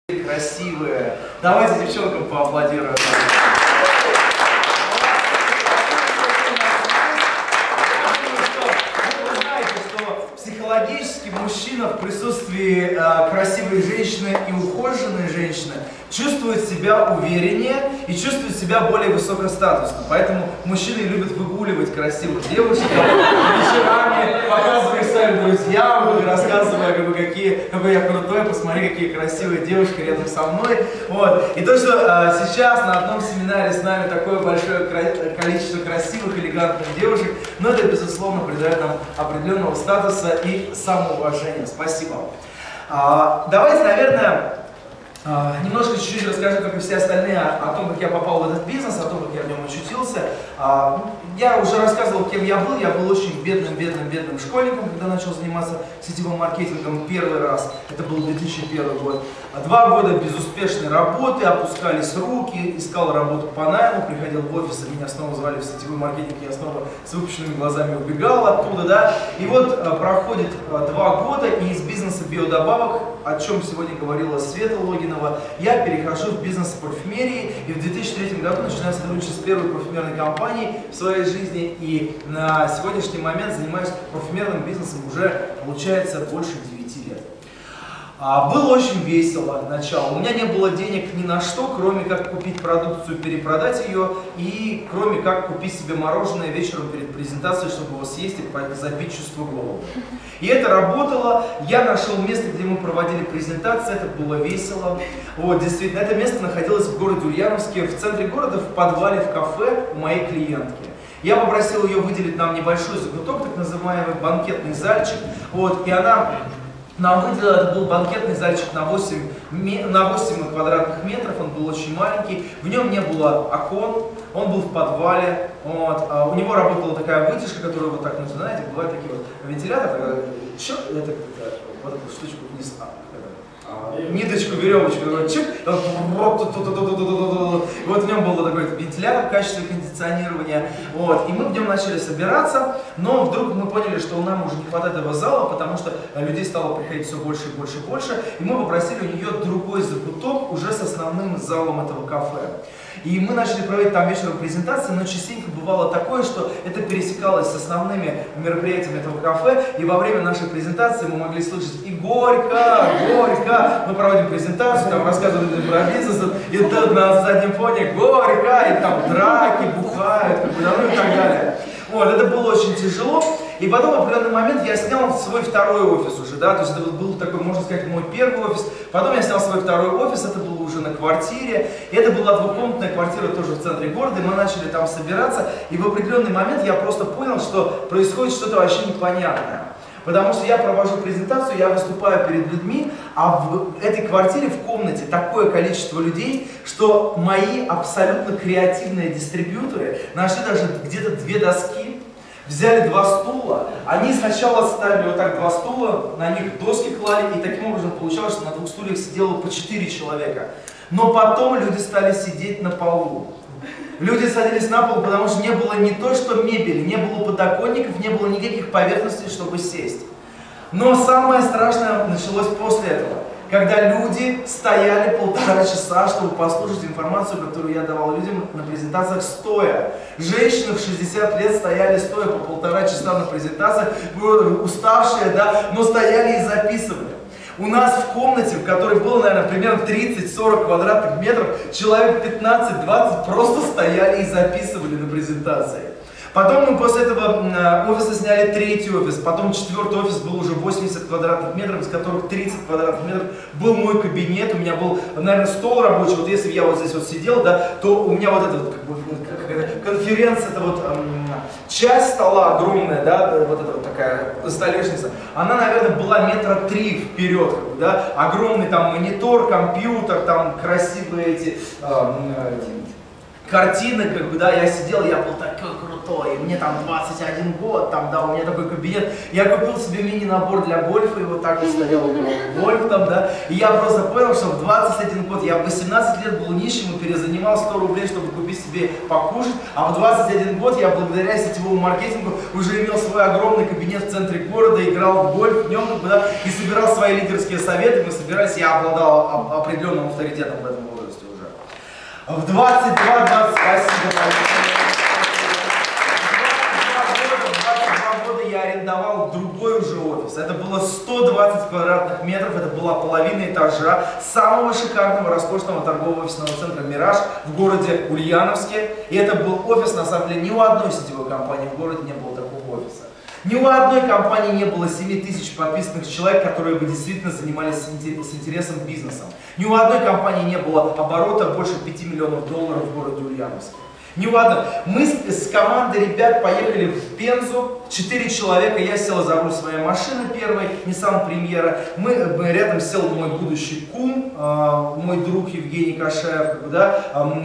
красивые. Давайте девчонкам поаплодируем. Вы знаете, что психологически мужчина в присутствии красивой женщины и ухоженной женщины чувствует себя увереннее и чувствует себя более высокостатусно. Поэтому мужчины любят выгуливать красивых девушек вечерами, показывая их своим друзьям, рассказывая, какой я крутой, посмотри, какие красивые девушки рядом со мной. Вот. И то, что сейчас на одном семинаре с нами такое большое количество красивых, элегантных девушек, но это, безусловно, придает нам определенного статуса и самоуважения. Спасибо. Давайте, наверное, немножко чуть-чуть расскажу, как и все остальные, о том, как я попал в этот бизнес, о том, как я в нем очутился. Я уже рассказывал, кем я был. Я был очень бедным школьником, когда начал заниматься сетевым маркетингом первый раз. Это был 2001 год. 2 года безуспешной работы, опускались руки, искал работу по найму, приходил в офис, и меня снова звали в сетевой маркетинг, я снова с выпущенными глазами убегал оттуда, да. И вот проходит 2 года, и из бизнеса биодобавок, о чем сегодня говорила Света Логинова, я перехожу в бизнес парфюмерии, и в 2003 году начинаю сотрудничать с первой парфюмерной компанией в своей жизни, и на сегодняшний момент занимаюсь парфюмерным бизнесом уже, получается, больше 9 лет. Было очень весело начало. У меня не было денег ни на что, кроме как купить продукцию, перепродать ее, и кроме как купить себе мороженое вечером перед презентацией, чтобы его съесть и забить чувство голода. И это работало. Я нашел место, где мы проводили презентации, это было весело. Вот, действительно, это место находилось в городе Ульяновске, в центре города, в подвале, в кафе у моей клиентки. Я попросил ее выделить нам небольшой закуток, так называемый банкетный зальчик, вот, и она нам выделила, это был банкетный зальчик на 8 квадратных метров, он был очень маленький, в нем не было окон, он был в подвале, вот, у него работала такая вытяжка, которую вот так, знаете, бывают такие вот вентиляторы, вот эту штучку вниз, ниточку, веревочку, чик, вот в нем был такой вентилятор в качестве кондиционирования, вот, и мы в нем начали собираться, но вдруг мы поняли, что нам уже не хватает этого зала, потому что людей стало приходить все больше и больше и больше, и мы попросили у нее другой закуток уже с основным залом этого кафе. И мы начали проводить там вечером презентации, но частенько бывало такое, что это пересекалось с основными мероприятиями этого кафе, и во время нашей презентации мы могли слышать и горько, мы проводим презентацию, там рассказываем про бизнес, и тут на заднем фоне горько, и там драки, бухают, ну и так далее. Вот, это было очень тяжело. И потом в определенный момент я снял свой второй офис уже, да, то есть это был такой, можно сказать, мой первый офис. Потом я снял свой второй офис, это было уже на квартире. И это была двухкомнатная квартира тоже в центре города, и мы начали там собираться. И в определенный момент я просто понял, что происходит что-то вообще непонятное. Потому что я провожу презентацию, я выступаю перед людьми, а в этой квартире, в комнате такое количество людей, что мои абсолютно креативные дистрибьюторы нашли даже где-то 2 доски, взяли 2 стула, они сначала ставили вот так 2 стула, на них доски клали, и таким образом получалось, что на 2 стульях сидело по 4 человека. Но потом люди стали сидеть на полу. Люди садились на пол, потому что не было не то что мебели, не было подоконников, не было никаких поверхностей, чтобы сесть. Но самое страшное началось после этого, когда люди стояли 1,5 часа, чтобы послушать информацию, которую я давал людям на презентациях стоя. Женщины в 60 лет стояли стоя по 1,5 часа на презентациях, уставшие, да, но стояли и записывали. У нас в комнате, в которой было, наверное, примерно 30-40 квадратных метров, человек 15-20 просто стояли и записывали на презентации. Потом мы после этого офиса сняли 3-й офис, потом 4-й офис был уже 80 квадратных метров, из которых 30 квадратных метров был мой кабинет, у меня был, наверное, стол рабочий, вот если бы я вот здесь вот сидел, да, то у меня вот эта вот, конференция, это вот часть стола огромная, да, вот эта вот такая столешница, она, наверное, была 3 метра вперед, как бы, да, огромный там монитор, компьютер, там красивые эти картины, как бы, да, я сидел, я был такой крутой, мне там 21 год, там, да, у меня такой кабинет, я купил себе мини-набор для гольфа, и вот так вот стоял гольф там, да, и я просто понял, что в 21 год, я в 18 лет был нищим и перезанимал 100 рублей, чтобы купить себе покушать, а в 21 год я благодаря сетевому маркетингу уже имел свой огромный кабинет в центре города, играл в гольф днем, как бы, да, и собирал свои лидерские советы, мы собирались, я обладал определенным авторитетом в этом возрасте уже. В 22 года я арендовал другой уже офис. Это было 120 квадратных метров, это была половина этажа самого шикарного, роскошного торгового офисного центра «Мираж» в городе Ульяновске. И это был офис, на самом деле, ни у одной сетевой компании в городе не было такого офиса. Ни у одной компании не было 7000 подписанных человек, которые бы действительно занимались с интересом бизнесом. Ни у одной компании не было оборота больше 5 миллионов долларов в городе Ульяновске. Ни у одной. Мы с командой ребят поехали в Пензу, 4 человека, я сел за руль своей машины первой, Nissan Премьера. Рядом сел мой будущий кум, мой друг Евгений Кашаев, да,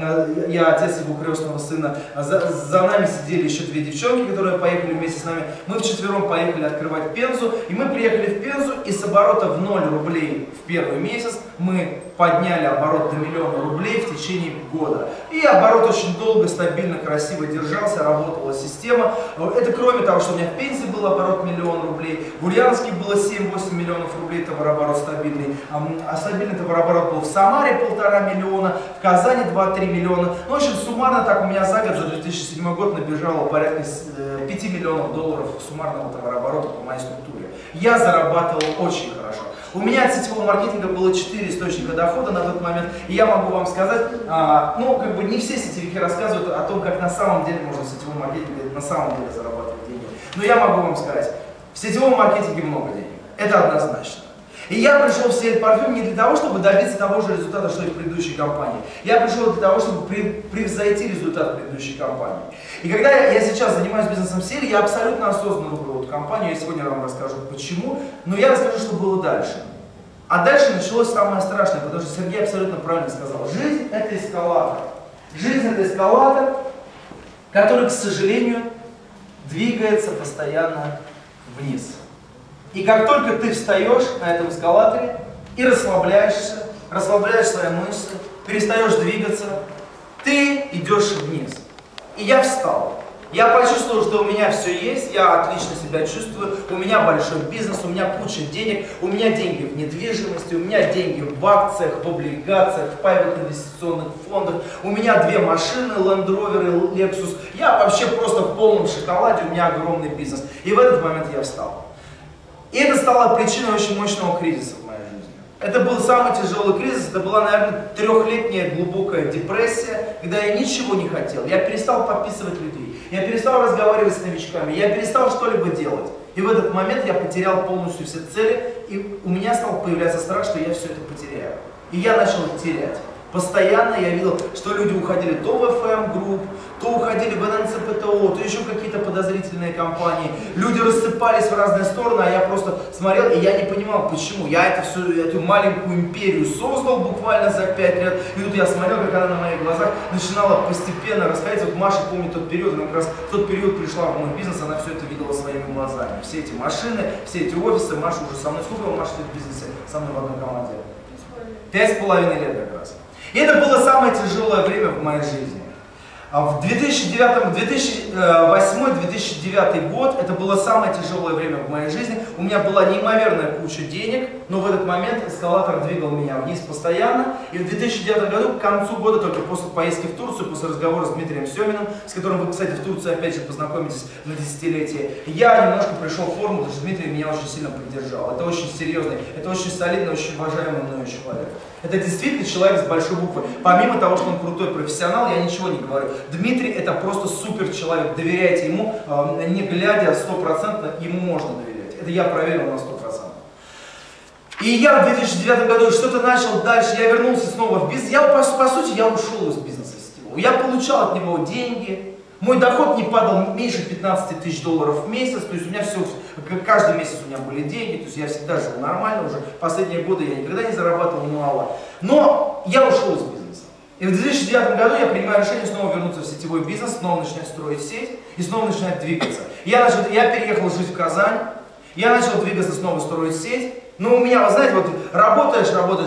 я отец его крестного сына. За нами сидели еще 2 девчонки, которые поехали вместе с нами. Мы вчетвером поехали открывать Пензу, и мы приехали в Пензу, и с оборота в 0 рублей в первый месяц мы подняли оборот до 1 000 000 рублей в течение года. И оборот очень долго, стабильно, красиво держался, работала система. Это кроме того, что у меня в Пензе был оборот 1 000 000 рублей, в Ульяновске было 7-8 миллионов рублей товарооборот стабильный, а стабильный товарооборот был в Самаре 1,5 миллиона, в Казани 2-3 миллиона. Ну, в общем, суммарно так у меня за год, за 2007 год набежало порядка 5 миллионов долларов суммарного товарооборота по моей структуре. Я зарабатывал очень хорошо. У меня от сетевого маркетинга было 4 источника дохода на тот момент, и я могу вам сказать, ну, как бы не все сетевики рассказывают о том, как на самом деле можно в сетевом маркетинге на самом деле зарабатывать деньги. Но я могу вам сказать, в сетевом маркетинге много денег, это однозначно. И я пришел в Сельдь Парфюм не для того, чтобы добиться того же результата, что и в предыдущей компании. Я пришел для того, чтобы превзойти результат предыдущей компании. И когда я сейчас занимаюсь бизнесом в Сельдь, я абсолютно осознанно выбрал эту компанию. Я сегодня вам расскажу почему, но я расскажу, что было дальше. А дальше началось самое страшное, потому что Сергей абсолютно правильно сказал. Жизнь — это эскалатор. Жизнь — это эскалатор, который, к сожалению, двигается постоянно вниз. И как только ты встаешь на этом эскалаторе и расслабляешься, расслабляешь свои мышцы, перестаешь двигаться, ты идешь вниз. И я встал. Я почувствовал, что у меня все есть, я отлично себя чувствую, у меня большой бизнес, у меня куча денег, у меня деньги в недвижимости, у меня деньги в акциях, в облигациях, в паевых инвестиционных фондах, у меня 2 машины, Land Rover и Lexus, я вообще просто в полном шоколаде, у меня огромный бизнес. И в этот момент я встал. И это стало причиной очень мощного кризиса в моей жизни. Это был самый тяжелый кризис, это была, наверное, 3-летняя глубокая депрессия, когда я ничего не хотел. Я перестал подписывать людей, я перестал разговаривать с новичками, я перестал что-либо делать. И в этот момент я потерял полностью все цели, и у меня стал появляться страх, что я все это потеряю. И я начал терять. Постоянно я видел, что люди уходили то в FM Group, то уходили в ННЦПТО, то еще какие-то подозрительные компании. Люди рассыпались в разные стороны, а я просто смотрел, и я не понимал, почему. Я эту маленькую империю создал буквально за 5 лет, и тут я смотрел, как она на моих глазах начинала постепенно расходиться. Вот Маша помнит тот период, она как раз в тот период пришла в мой бизнес, она все это видела своими глазами. Все эти машины, все эти офисы, Маша уже со мной. Сколько Маша в бизнесе со мной в одной команде? 5,5 лет как раз. И это было самое тяжелое время в моей жизни. В 2008-2009 год это было самое тяжелое время в моей жизни. У меня была неимоверная куча денег, но в этот момент эскалатор двигал меня вниз постоянно. И в 2009 году, к концу года, только после поездки в Турцию, после разговора с Дмитрием Семиным, с которым вы, кстати, в Турции опять же познакомитесь на десятилетие, я немножко пришел в форму, потому что Дмитрий меня очень сильно поддержал. Это очень серьезный, это очень солидный, очень уважаемый мною человек. Это действительно человек с большой буквы. Помимо того, что он крутой профессионал, я ничего не говорю. Дмитрий это просто супер человек. Доверяйте ему, не глядя 100%, ему можно доверять. Это я проверил на 100%. И я в 2009 году что-то начал дальше, я вернулся снова в бизнес. По сути, я ушел из бизнеса сетевого. Я получал от него деньги. Мой доход не падал меньше 15 тысяч долларов в месяц, то есть у меня все, каждый месяц у меня были деньги, то есть я всегда жил нормально уже, последние годы я никогда не зарабатывал мало. Но я ушел из бизнеса. И в 2009 году я принимаю решение снова вернуться в сетевой бизнес, снова начинать строить сеть и снова начинать двигаться. Я переехал жить в Казань, я начал двигаться, снова строить сеть. Но у меня, вы знаете, вот работаешь,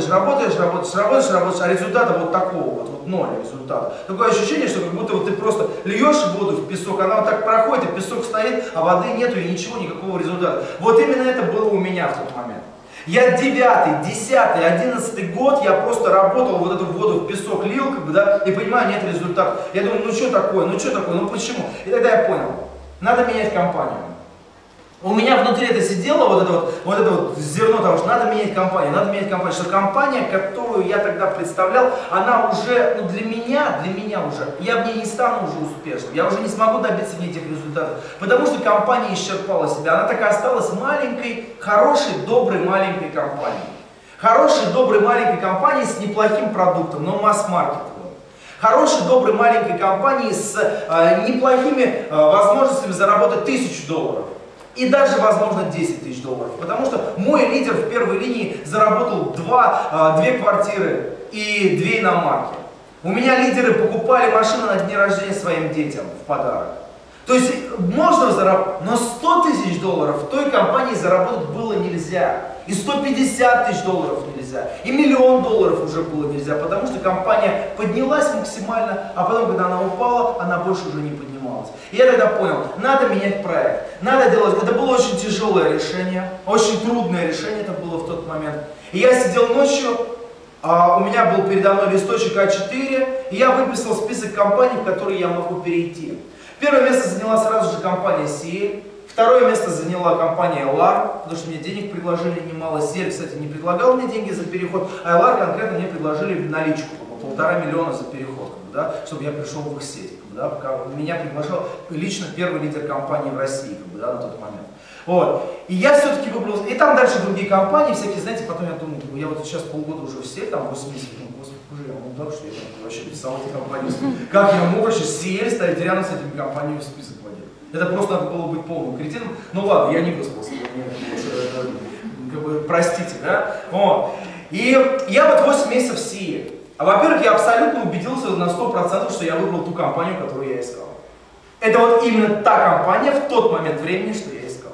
а результата вот такого вот ноль результата. Такое ощущение, что как будто вот ты просто льешь воду в песок, она вот так проходит, и песок стоит, а воды нету и ничего, никакого результата. Вот именно это было у меня в тот момент. Я 9, 10, 11 год, я просто работал, вот эту воду в песок лил, как бы, да, и понимаю, нет результата. Я думаю, ну что такое, ну почему? И тогда я понял, надо менять компанию. У меня внутри это сидело, вот это вот зерно того, что надо менять компанию, что компания, которую я тогда представлял, она уже, ну для меня уже, я в ней не стану уже успешным, я уже не смогу добиться в ней этих результатов, потому что компания исчерпала себя, она так и осталась маленькой, хорошей, доброй маленькой компанией. Хорошей, доброй маленькой компанией с неплохим продуктом, но масс-маркетом. Хорошей, доброй маленькой компанией с неплохими возможностями заработать $1000. И даже, возможно, $10 000. Потому что мой лидер в первой линии заработал 2 квартиры и 2 иномарки. У меня лидеры покупали машины на дни рождения своим детям в подарок. То есть можно заработать, но $100 000 в той компании заработать было нельзя. И $150 000 нельзя. И $1 000 000 уже было нельзя, потому что компания поднялась максимально, а потом, когда она упала, она больше уже не поднималась. И я тогда понял, надо менять проект. Надо делать, это было очень тяжелое решение, очень трудное решение это было в тот момент. И я сидел ночью, у меня был передо мной листочек А4, и я выписал список компаний, в которые я могу перейти. Первое место заняла сразу же компания Ciel. Второе место заняла компания LAR, потому что мне денег предложили немало. Ciel, кстати, не предлагал мне деньги за переход, а LAR конкретно мне предложили наличку, $1,5 миллиона за переход, да, чтобы я пришел в их сеть. Да, меня приглашал лично первый лидер компании в России, да, на тот момент. Вот. И я все-таки выбрал, и там дальше другие компании, всякие, знаете, потом я думаю, я вот сейчас полгода уже в сеть, там 8 месяцев, господи, боже, я мудак, что я вообще писал эти компании. Как я мог вообще Ciel ставить рядом с этими компаниями в список вводить? Это просто надо было быть полным кретином. Ну ладно, я не выспался, как бы, простите, да? Вот. И я вот 8 месяцев в Ciel. Во-первых, я абсолютно убедился на 100%, что я выбрал ту компанию, которую я искал. Это вот именно та компания в тот момент времени, что я искал.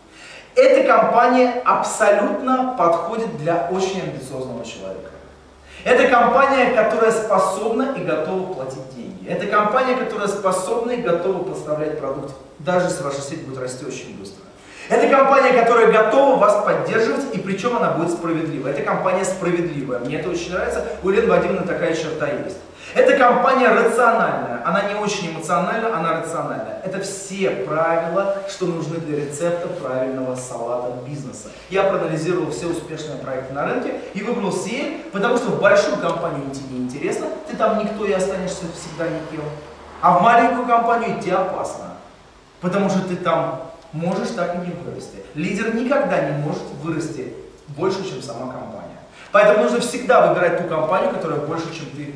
Эта компания абсолютно подходит для очень амбициозного человека. Это компания, которая способна и готова платить деньги. Это компания, которая способна и готова поставлять продукт, даже если ваша сеть будет расти очень быстро. Это компания, которая готова вас поддерживать, и причем она будет справедливая. Это компания справедливая. Мне это очень нравится. У Елены Вадимовны такая черта есть. Эта компания рациональная. Она не очень эмоциональна, она рациональная. Это все правила, что нужны для рецепта правильного салата бизнеса. Я проанализировал все успешные проекты на рынке и выбрал Ciel, потому что в большую компанию идти неинтересно, ты там никто и останешься всегда никем. А в маленькую компанию идти опасно, потому что ты там можешь так и не вырасти. Лидер никогда не может вырасти больше, чем сама компания. Поэтому нужно всегда выбирать ту компанию, которая больше, чем ты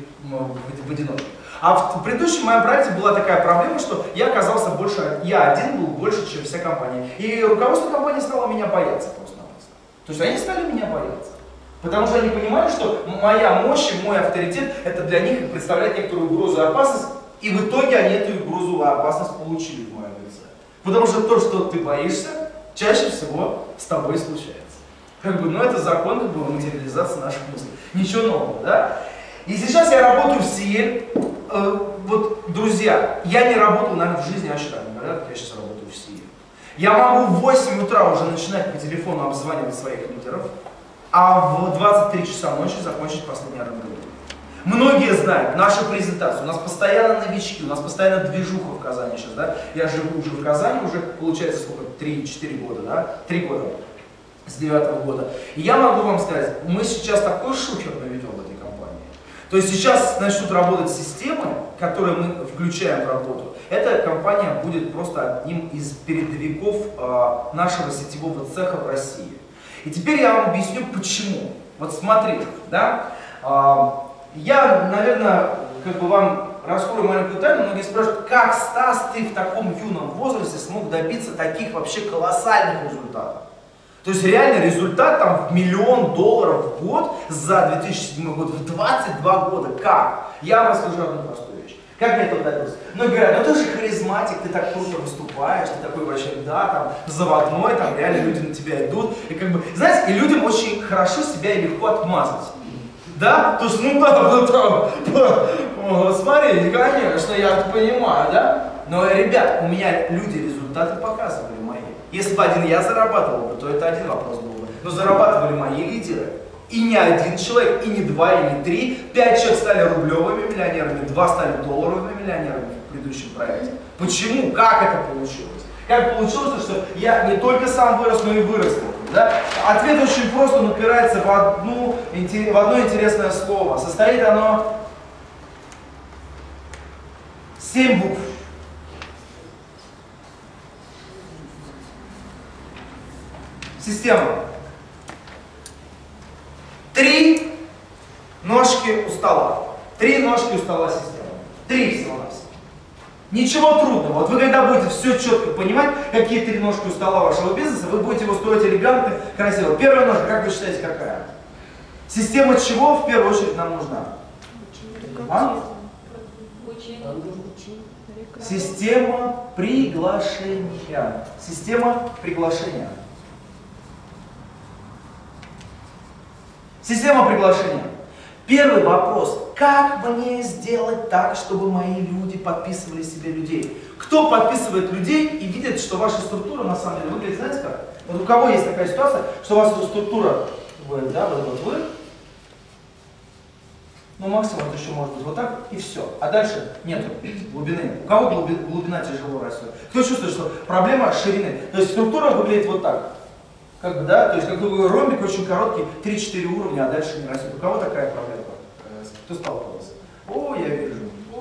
в одиночку. А в предыдущем моем проекте была такая проблема, что я оказался больше, я один был больше, чем вся компания. И руководство компании стало меня бояться просто-напросто. То есть они стали меня бояться. Потому что они понимали, что моя мощь и мой авторитет, это для них представляет некоторую угрозу и опасность. И в итоге они эту угрозу и опасность получили в моем лице. Потому что то, что ты боишься, чаще всего с тобой случается. Как бы, ну это закон, как бы, материализации наших мыслей. Ничего нового, да? И сейчас я работаю в Ciel. Вот, друзья, я не работал, наверное, в жизни вообще так не говорят, как я сейчас работаю в Ciel. Я могу в 8 утра уже начинать по телефону обзванивать своих лидеров, а в 23 часа ночи закончить последний рандеву. Многие знают нашу презентацию, у нас постоянно новички, у нас постоянно движуха в Казани сейчас, да? Я живу уже в Казани, уже получается сколько, 3-4 года, да? 3 года, с 9-го года. И я могу вам сказать, мы сейчас такой шухер наведем в этой компании. То есть сейчас начнут работать системы, которые мы включаем в работу. Эта компания будет просто одним из передовиков нашего сетевого цеха в России. И теперь я вам объясню почему. Вот смотрите, да? Я, наверное, как бы вам раскрою маленькую тайну. Многие спрашивают, как, Стас, ты в таком юном возрасте смог добиться таких вообще колоссальных результатов? То есть реально результат там в $1 000 000 в год за 2007 год, в 22 года. Как? Я вам расскажу одну простую вещь. Как я это добился? Ну говорят, ну ты же харизматик, ты так круто выступаешь, ты такой вообще, да, там, заводной, там реально люди на тебя идут. И как бы, знаете, и людям очень хорошо себя и легко отмазать. Да? То есть, ну там, смотри, конечно, я это понимаю, да? Но, ребят, у меня люди результаты показывали мои. Если бы один я зарабатывал бы, то это один вопрос был бы. Но зарабатывали мои лидеры. И не один человек, и не два, и не три. 5 человек стали рублевыми миллионерами, 2 стали долларовыми миллионерами в предыдущем проекте. Почему? Как это получилось? Как получилось, что я не только сам вырос, но и вырастил. Да? Ответ очень просто, он упирается в одно интересное слово. Состоит оно 7 букв. Система. 3 ножки у стола. 3 ножки у стола система. 3 всего-навсего. Ничего трудного. Вот вы когда будете все четко понимать, какие 3 ножки у стола вашего бизнеса, вы будете его строить элегантно, красиво. Первая ножка, как вы считаете, какая? Система чего в первую очередь нам нужна? А? Система приглашения. Система приглашения. Система приглашения. Первый вопрос. Как мне сделать так, чтобы мои люди подписывали себе людей? Кто подписывает людей и видит, что ваша структура на самом деле выглядит, знаете как? Вот у кого есть такая ситуация, что у вас структура, вы, да, вот вы, ну максимум это еще может быть вот так и все. А дальше нет глубины. У кого глубина тяжело растет? Кто чувствует, что проблема ширины? То есть структура выглядит вот так. Как бы, да, то есть как бы ромбик очень короткий, 3-4 уровня, а дальше не растет. У кого такая проблема? Кто сталкивался? О, я вижу.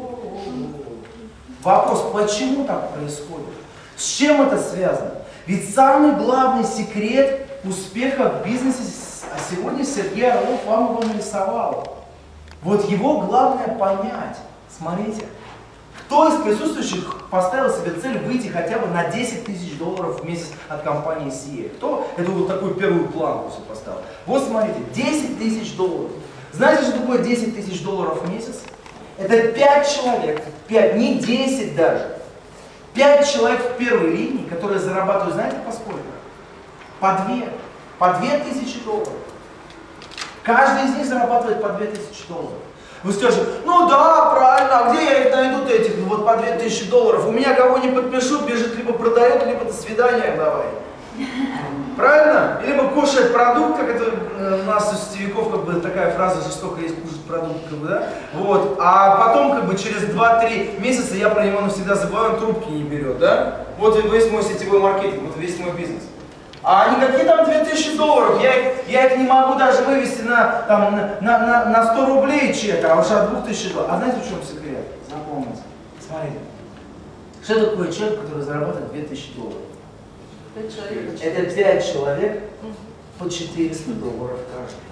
Вопрос, почему так происходит? С чем это связано? Ведь самый главный секрет успеха в бизнесе сегодня Сергей Орлов вам его нарисовал. Вот его главное понять. Смотрите. Кто из присутствующих поставил себе цель выйти хотя бы на $10 000 в месяц от компании CA? Кто? Это вот такую первую планку себе поставил. Вот смотрите, $10 000. Знаете, что такое $10 000 в месяц? Это 5 человек, 5, не 10 даже. 5 человек в первой линии, которые зарабатывают, знаете, по сколько? По $2000. Каждый из них зарабатывает по $2000. Вы скажете, ну да, правильно, а где я их найду, этих, вот по $2000? У меня кого не подпишу, бежит, либо продает, либо до свидания давай. Правильно? Либо кушает продукт, как это у нас у сетевиков, как бы такая фраза жестоко есть, кушать продукт, как бы, да? Вот. А потом, как бы, через 2-3 месяца я про него навсегда забываю, он трубки не берет, да? Вот весь мой сетевой маркетинг, вот весь мой бизнес. А никакие там $2000, я их не могу даже вывести на 100 рублей чек, а уж от $2000. А знаете, в чем секрет? Запомните. Смотрите. Что такое человек, который зарабатывает $2000? Это 5 человек по $400 каждый.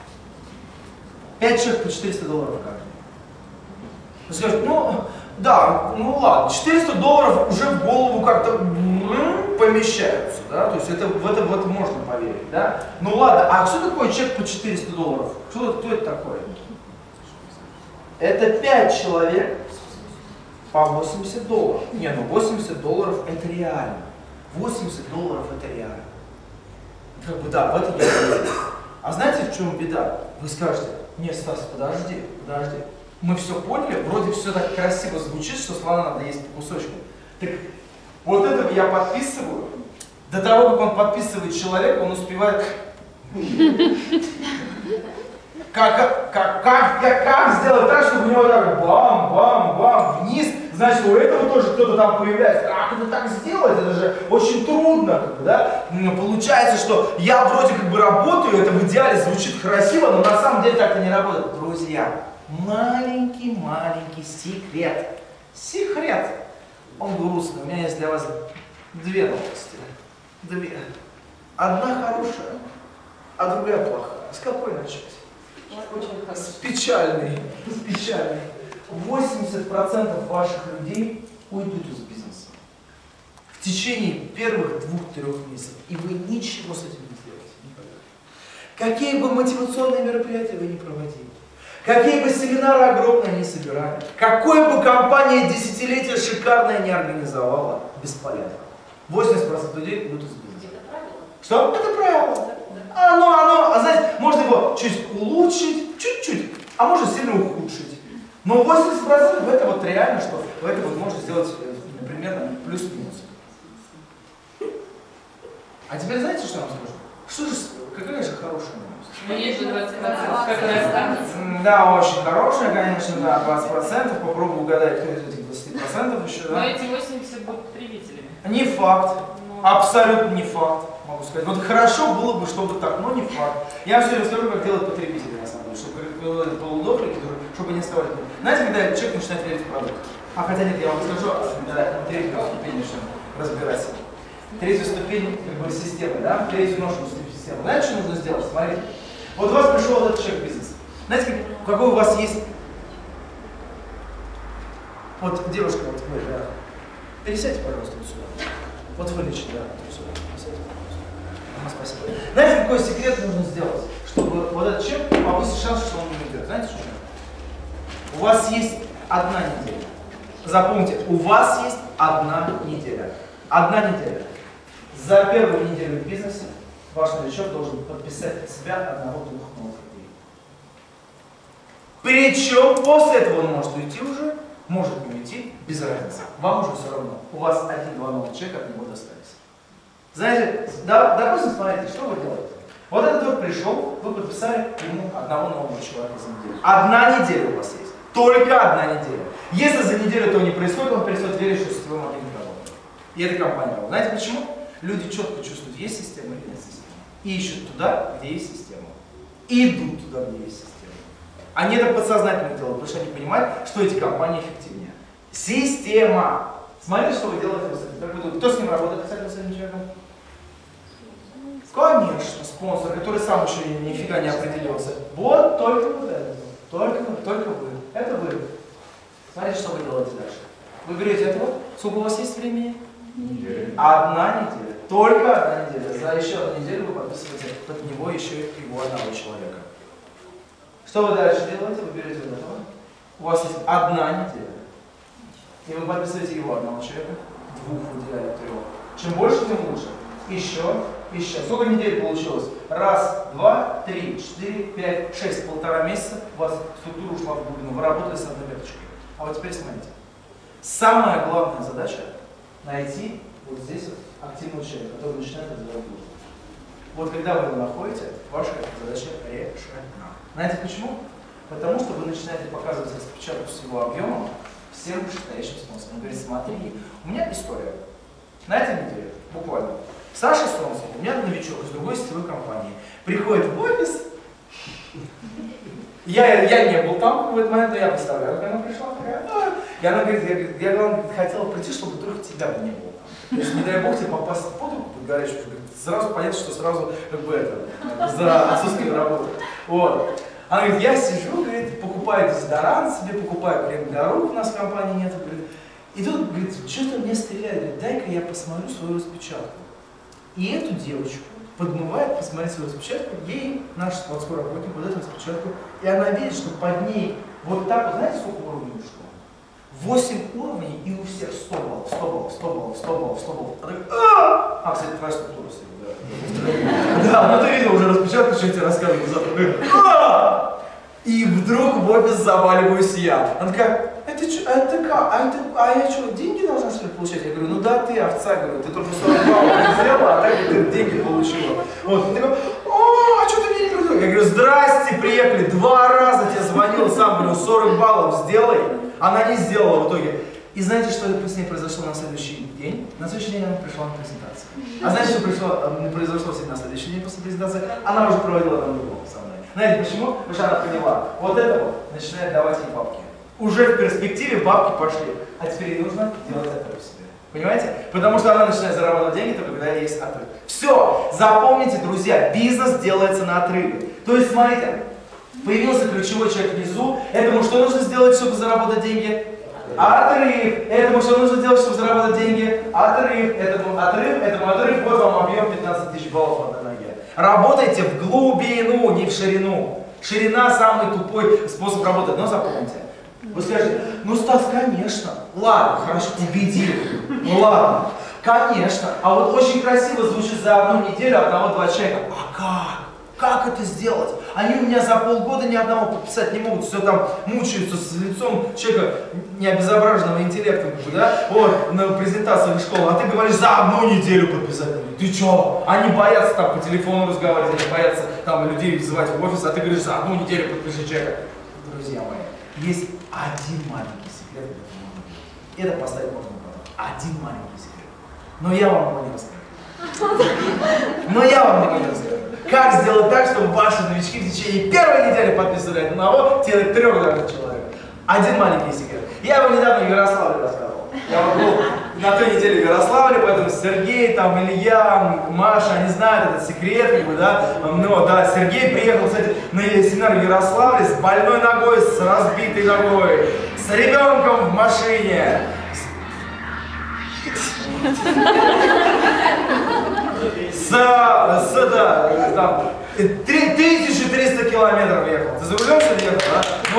5 человек по $400 каждый. Вы скажете, ну да, ну ладно, $400 уже в голову как-то помещаются, да, то есть в это можно поверить, да. Ну ладно, а что такое чек по $400? Кто это такое? Это 5 человек по $80. Не, ну $80 это реально. $80 это реально. Как бы да, в это я верю. А знаете, в чем беда? Вы скажете, нет, Стас, подожди. Мы все поняли, вроде все так красиво звучит, что слона надо есть по кусочку. Так вот это я подписываю. До того, как он подписывает человека, он успевает... Как сделать так, чтобы у него так бам-бам-бам вниз, значит, у этого тоже кто-то там появляется. Как это так сделать? Это же очень трудно, да? Получается, что я вроде как бы работаю, это в идеале звучит красиво, но на самом деле так и не работает. Друзья, маленький секрет. Секрет. Он грустный. У меня есть для вас 2 новости. 2. Одна хорошая, а другая плохая. С какой начать? С печальной. 80% ваших людей уйдут из бизнеса в течение первых 2-3 месяцев, и вы ничего с этим не сделаете. Какие бы мотивационные мероприятия вы ни проводили, какие бы семинары огромные не собирали, какой бы компания десятилетия шикарная не организовала, бесполезно. 80% людей идут из бизнеса. Что? Это правило. Знаете, можно его чуть улучшить, чуть-чуть, а можно сильно ухудшить. Но 80% это вот реально, что это вот можно сделать примерно плюс-минус. А теперь знаете, что я вам скажу? Какая же хорошая новость? Ну есть же 20%, как она останется. Да, очень хорошая, конечно, да, 20%. Попробую угадать, кто из этих 20% еще, да. Но эти 80 будут потребителями. Не факт. Абсолютно не факт, могу сказать. Вот хорошо было бы, чтобы так, но не факт. Я вам сегодня расскажу, как делать потребители, на самом деле, чтобы полудохлики, чтобы не оставались. Знаете, когда человек начинает верить в продукт? Хотя нет, я вам скажу, на третью ступень начнем разбираться. Третью ступень как бы системы, да? Третью ножку системы. Знаете, что нужно сделать? Смотрите. Вот у вас пришел этот человек в бизнес. Знаете, какой у вас есть... Вот девушка, вот вы, да. Пересядьте, пожалуйста, вот сюда. Вот вы лично, да, вот сюда. Пересядьте, пожалуйста. Спасибо. Знаете, какой секрет нужно сделать, чтобы вот этот человек повысить шанс, что он не уйдет? Знаете, что? У вас есть одна неделя. Запомните, у вас есть одна неделя. Одна неделя. За первую неделю в бизнесе ваш новичок должен подписать от себя одного-двух новых людей. Причем после этого он может уйти уже, может не уйти, без разницы. Вам уже все равно. У вас один-два новых человека от него достались. Знаете, допустим, смотрите, что вы делаете. Вот этот вот пришел, вы подписали ему одного нового человека за неделю. Одна неделя у вас есть. Только одна неделя. Если за неделю этого не происходит, он перестает верить, что сетевой маркетинг работает. И это компания. Знаете почему? Люди четко чувствуют, есть система или нет системы. И ищут туда, где есть система. И идут туда, где есть система. Они это подсознательно делают, потому что они понимают, что эти компании эффективнее. Система. Смотрите, что вы делаете. Кто с ним работает, кстати, с этим человеком? Конечно, спонсор, который сам еще нифига не определился. Вот только вот это. Только вы. Это вы. Смотрите, что вы делаете дальше. Вы берете это вот. Сколько у вас есть времени? Неделя. Одна неделя. Только одна неделя. За еще одну неделю вы подписываете под него еще его одного человека. Что вы дальше делаете? Вы берете вот этого. У вас есть одна неделя. И вы подписываете его одного человека. Двух выделяли, трех. Чем больше, тем лучше. Еще. Сколько недель получилось? Раз, два, три, 4, 5, 6, полтора месяца. У вас структура ушла в глубину. Вы работали с одной веточкой. А вот теперь смотрите. Самая главная задача найти вот здесь вот активного человека, который начинает развивать глубину. Вот когда вы его находите, ваша задача решена. Знаете почему? Потому что вы начинаете показывать распечатку с его объемом всем вышестоящим спонсорам. Он говорит, смотри, у меня история. На этой неделе, буквально, Саша Стронцев, у меня новичок из другой сетевой компании, приходит в офис. Я не был там в этот момент, но я представляю, как она пришла. И она говорит, я хотела прийти, чтобы вдруг тебя бы не было там. То есть, не дай бог тебе попасть под руку под горячую, сразу понятно, что сразу как бы это, за отсутствие работы. Вот. Она говорит, я сижу, говорит, покупаю дезодорант себе, покупаю крем для рук, у нас в компании нет. Говорит. И тут, говорит, что-то мне стреляет, говорит, дай-ка я посмотрю свою распечатку. И эту девочку подмывает посмотреть свою распечатку, ей наш складской работник вот эту распечатку, и она видит, что под ней вот так, вот, знаете, сколько уровней ушло? 8 уровней, и у всех 100 баллов, 100 баллов, 100 баллов, 100 баллов, 100 баллов. Она говорит, кстати, твоя структура сегодня, да. Да, ну ты видел уже распечатку, что я тебе рассказываю завтра. И вдруг в офис заваливаюсь я. Она такая, я что, деньги должна что ли получать? Я говорю, ну да, ты овца, говорю, ты только 40 баллов не сделала, а так ты деньги получила. Вот, он такой, а что ты мне не говоришь? Я говорю, здрасте, приехали, 2 раза тебе звонил, сам говорю, 40 баллов сделай. Она не сделала в итоге. И знаете, что с ней произошло на следующий день? На следующий день она пришла на презентацию. А знаете, что произошло с ней на следующий день после презентации? Она уже проводила там другого со мной. Знаете почему? Потому что она поняла, вот это вот начинает давать ей бабки. Уже в перспективе бабки пошли, а теперь ей нужно делать отрыв себе. Понимаете? Потому что она начинает зарабатывать деньги только когда есть отрыв. Все, запомните, друзья, бизнес делается на отрыве. То есть, смотрите, появился ключевой человек внизу, этому что нужно сделать, чтобы заработать деньги? Отрыв. Этому что нужно делать, чтобы заработать деньги? Отрыв. Этому отрыв, вот вам объем 15 тысяч баллов в одной ноге. Работайте в глубину, не в ширину. Ширина самый тупой способ работать, но запомните. Вы скажете, ну Стас, конечно, ладно, хорошо, убедили, ну ладно, конечно. А вот очень красиво звучит за одну неделю одного-два человека. А как? Как это сделать? Они у меня за полгода ни одного подписать не могут, все там мучаются с лицом человека необезображенного интеллектом, да? Вот, на презентации школы, а ты говоришь, за одну неделю подписать. Ты чё? Они боятся там по телефону разговаривать, они боятся там людей вызывать в офис, а ты говоришь, за одну неделю подпиши человека. Друзья мои, есть один маленький секрет в этом мире. Это поставить можно на один маленький секрет. Но я вам его не расскажу. Как сделать так, чтобы ваши новички в течение первой недели подписывали одного, целых 3 даже человек? Один маленький секрет. Я его недавно в Ярославле рассказывал. Я был на той неделе в Ярославле, поэтому Сергей, там, Илья, Маша, они знают этот секрет, как бы, да. Ну, да, Сергей приехал, кстати, на семинар в Ярославле с больной ногой, с разбитой ногой, с ребенком в машине. Там, 3300 километров ехал. Ты за рулем что ли ехал, да? Ну,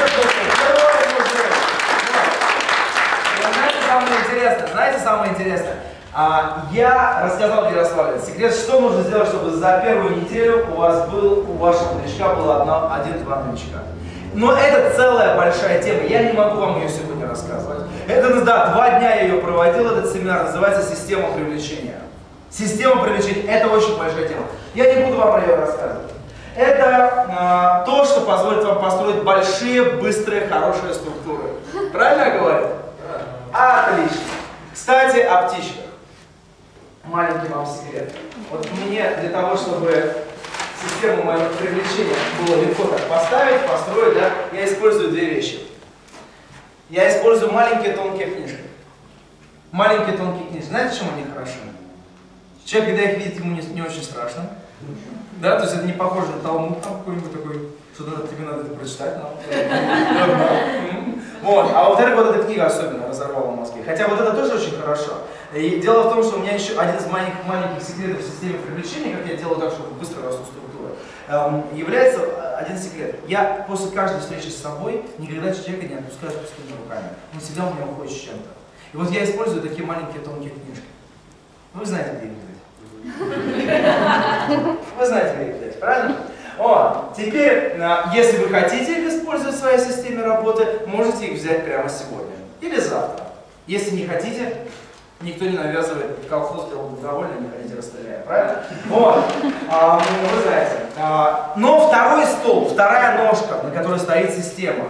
знаете самое интересное? Я рассказал в Ярославле секрет, что нужно сделать, чтобы за первую неделю у вашего новичка было один-два новичка. Но это целая большая тема, я не могу вам ее сегодня рассказывать. Это, да, 2 дня я ее проводил, этот семинар называется «Система привлечения». Система привлечения – это очень большая тема. Я не буду вам про нее рассказывать. Это то, что позволит вам построить большие, быстрые, хорошие структуры. Правильно я говорю? Отлично. Кстати, о птичках. Маленький вам секрет. Вот мне для того, чтобы систему моего привлечения было легко так поставить, построить, да, я использую 2 вещи. Я использую маленькие тонкие книжки. Маленькие тонкие книжки. Знаете, чем они хороши? Человек, когда их видит, ему не очень страшно. Да, то есть это не похоже на Талмуд там какой-нибудь такой, что тебе надо это прочитать. Вот. А во-вторых, вот эта книга особенно разорвала мозги. Хотя вот это тоже очень хорошо. И дело в том, что у меня еще один из маленьких секретов в системе привлечения, как я делаю так, чтобы быстро растут структуры, является один секрет. Я после каждой встречи с собой никогда человека не отпускаю с пустыми руками. Он всегда у меня уходит с чем-то. И вот я использую такие маленькие тонкие книжки. Вы знаете, где их взять. Вы знаете, где их взять, правильно? О, теперь, если вы хотите их использовать в своей системе работы, можете их взять прямо сегодня или завтра. Если не хотите, никто не навязывает, колхоз делал добровольно, не ходите расстреляя, правильно? Вот, вы знаете. Но второй столб, вторая ножка, на которой стоит система,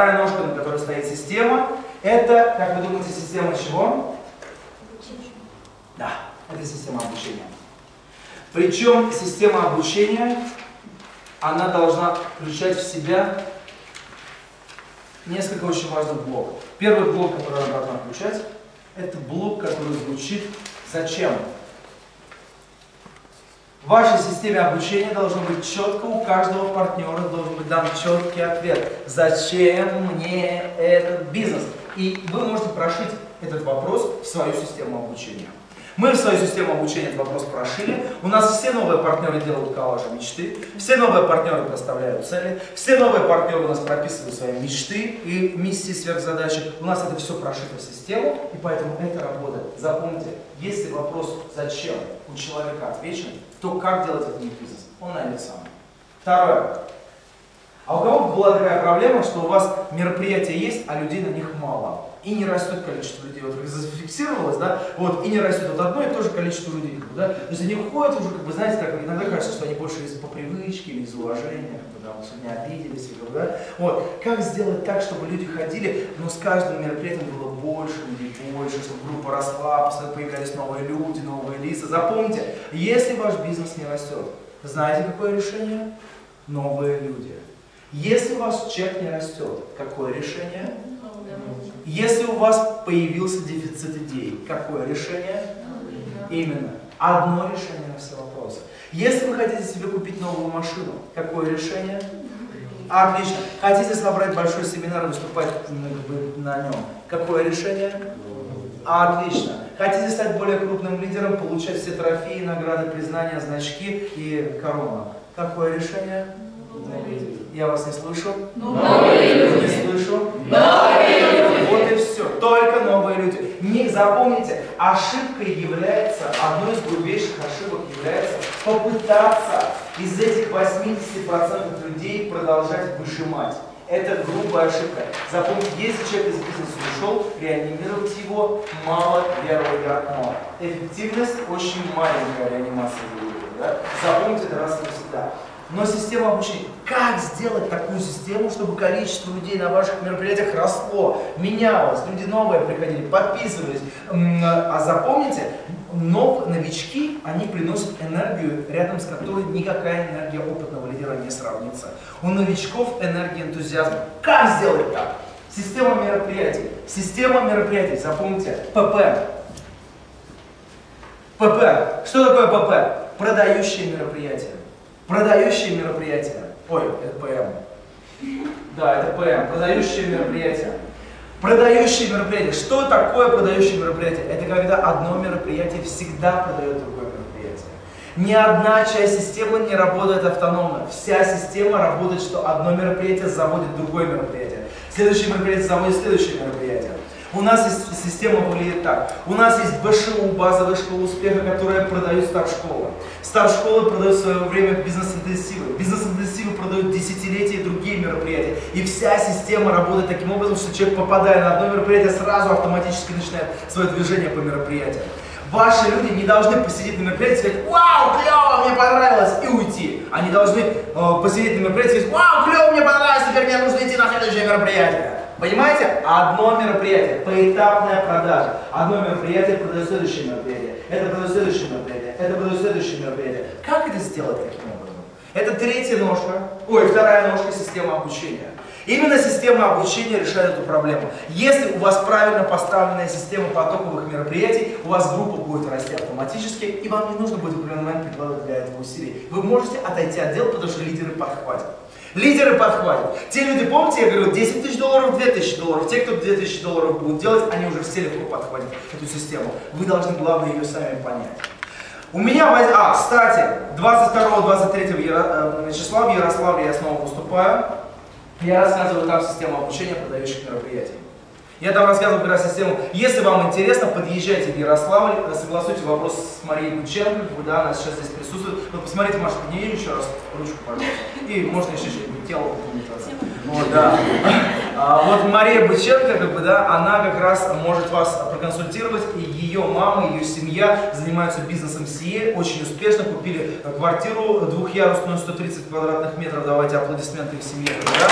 это, как вы думаете, система чего? Да, это система обучения. Причем система обучения, она должна включать в себя несколько очень важных блоков. Первый блок, который она должна включать, это блок, который звучит «Зачем?». В вашей системе обучения должно быть четко, у каждого партнера должен быть дан четкий ответ. Зачем мне этот бизнес? И вы можете прошить этот вопрос в свою систему обучения. Мы в свою систему обучения этот вопрос прошили. У нас все новые партнеры делают коллажи мечты, все новые партнеры проставляют цели, все новые партнеры у нас прописывают свои мечты и миссии, сверхзадачи. У нас это все прошито в систему, и поэтому это работает. Запомните, если вопрос «Зачем?» у человека отвечен, то как делать этот бизнес? Он найдет сам. Второе. А у кого была такая проблема, что у вас мероприятия есть, а людей на них мало? И не растет количество людей, вот зафиксировалось, да, вот, и не растет вот одно и то же количество людей, как бы, да, то есть они ходят уже, как бы, знаете, так, иногда кажется, что они больше по привычке или из уважения, как бы, да, вот, чтобы не обиделись, как бы, да, вот, как сделать так, чтобы люди ходили, но с каждым мероприятием было больше людей, больше, чтобы группа росла, постоянно появлялись новые люди, новые лица. Запомните, если ваш бизнес не растет, знаете, какое решение? Новые люди. Если у вас чек не растет, какое решение? Если у вас появился дефицит идей, какое решение? Именно. Одно решение на все вопросы. Если вы хотите себе купить новую машину, какое решение? Отлично. Хотите собрать большой семинар и выступать на нем, какое решение? Отлично. Хотите стать более крупным лидером, получать все трофеи, награды, признания, значки и корону? Какое решение? Я вас не слышу. Новые люди. Не слышу. Новые люди. Вот и все. Только новые люди. Не запомните, ошибкой является, одной из грубейших ошибок является попытаться из этих 80% людей продолжать выжимать. Это грубая ошибка. Запомните, если человек из бизнеса ушел, реанимировать его маловероятно. Эффективность очень маленькая реанимация. Да? Запомните это раз и навсегда. Но система обучения. Как сделать такую систему, чтобы количество людей на ваших мероприятиях росло, менялось, люди новые приходили, подписывались. А запомните, новички, они приносят энергию, рядом с которой никакая энергия опытного лидера не сравнится. У новичков энергия энтузиазма. Как сделать так? Система мероприятий. Система мероприятий. Запомните. ПП. ПП. Что такое ПП? Продающие мероприятия. Продающие мероприятия. Ой, это ПМ. Да, это ПМ. Продающие мероприятия. Продающие мероприятия. Что такое продающее мероприятие? Это когда одно мероприятие всегда продает другое мероприятие. Ни одна часть системы не работает автономно. Вся система работает, что одно мероприятие заводит другое мероприятие. Следующее мероприятие заводит следующее мероприятие. У нас есть система выглядит так. У нас есть БШУ, базовая школа успеха, которая продает старт-школы. Старт-школы продают в свое время бизнес-интенсивы. Бизнес-интенсивы продают десятилетия и другие мероприятия. И вся система работает таким образом, что человек, попадая на одно мероприятие, сразу автоматически начинает свое движение по мероприятиям. Ваши люди не должны посидеть на мероприятии и сказать: «Вау, клево, мне понравилось!» и уйти. Они должны посидеть на мероприятии и сказать: «Вау, клево, мне понравилось, теперь мне нужно идти на следующее мероприятие». Понимаете? Одно мероприятие, поэтапная продажа. Одно мероприятие продает следующее мероприятие. Это продает следующее мероприятие. Это продает следующее мероприятие. Как это сделать таким образом? Это вторая ножка системы обучения. Именно система обучения решает эту проблему. Если у вас правильно поставленная система потоковых мероприятий, у вас группа будет расти автоматически, и вам не нужно будет в определенный момент прикладывать для этого усилий. Вы можете отойти от дела, потому что лидеры подхватят. Лидеры подхватят. Те люди, помните, я говорил, 10 тысяч долларов, 2 тысячи долларов. Те, кто 2 тысячи долларов будут делать, они уже все легко подхватят эту систему. Вы должны, главное, ее сами понять. У меня, кстати, 22-23 числа в Ярославле я снова выступаю. Я рассказываю там систему обучения продающих мероприятий. Я там рассказываю как раз систему. Если вам интересно, подъезжайте в Ярославль, согласуйте вопрос с Марией Быченко, да, она сейчас здесь присутствует. Вы посмотрите, Маша, под нее еще раз ручку, пожалуйста. И можно еще что-нибудь тело. Вот, да. Вот Мария Быченко, она как раз может вас проконсультировать, и ее мама, ее семья занимаются бизнесом СИЭ, очень успешно, купили квартиру двухъярусную, 130 квадратных метров, давайте аплодисменты их семье. Да?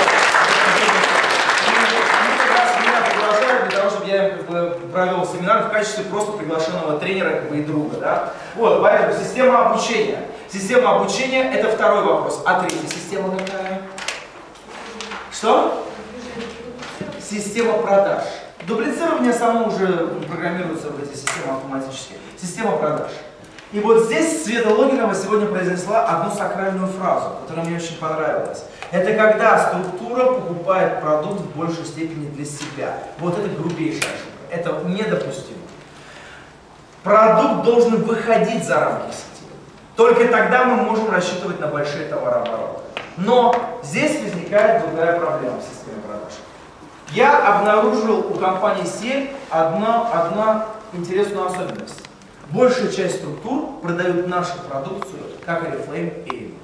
Для того, чтобы я им провел семинар в качестве просто приглашенного тренера и друга. Да? Вот, поэтому система обучения. Система обучения — это второй вопрос. А третья система какая? Что? Система продаж. Дублицирование само уже программируется в эти системы автоматически. Система продаж. И вот здесь Света Логинова сегодня произнесла одну сакральную фразу, которая мне очень понравилась. Это когда структура покупает продукт в большей степени для себя. Вот это грубейшая ошибка. Это недопустимо. Продукт должен выходить за рамки сети. Только тогда мы можем рассчитывать на большие товарообороты. Но здесь возникает другая проблема в системе продаж. Я обнаружил у компании SEL одну интересную особенность. Большая часть структур продают нашу продукцию как Oriflame и Avon.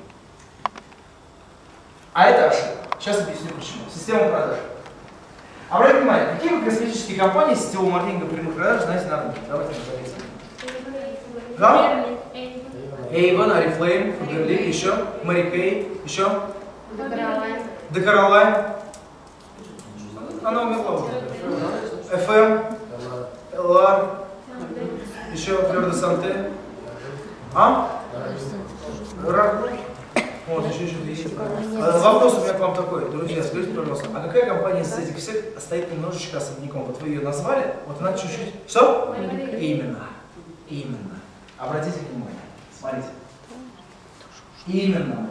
А это ошибка. Сейчас объясню почему. Система продаж. Обратите внимание, какие вы косметические компании сетевого маркетинга прямых продаж знаете на рынке? Давайте мы записываем. Да? Avon, Oriflame, Faberlic, еще? Mary Kay, еще? Decoraline. Она умерла уже. FM, LR, еще Fleur de Santé. Вот, еще есть. Вопрос у меня к вам такой, друзья, скажите, пожалуйста, а какая компания из этих всех стоит немножечко особняком? Вот вы ее назвали, вот она чуть-чуть... Что? Именно. Обратите внимание, смотрите. Именно.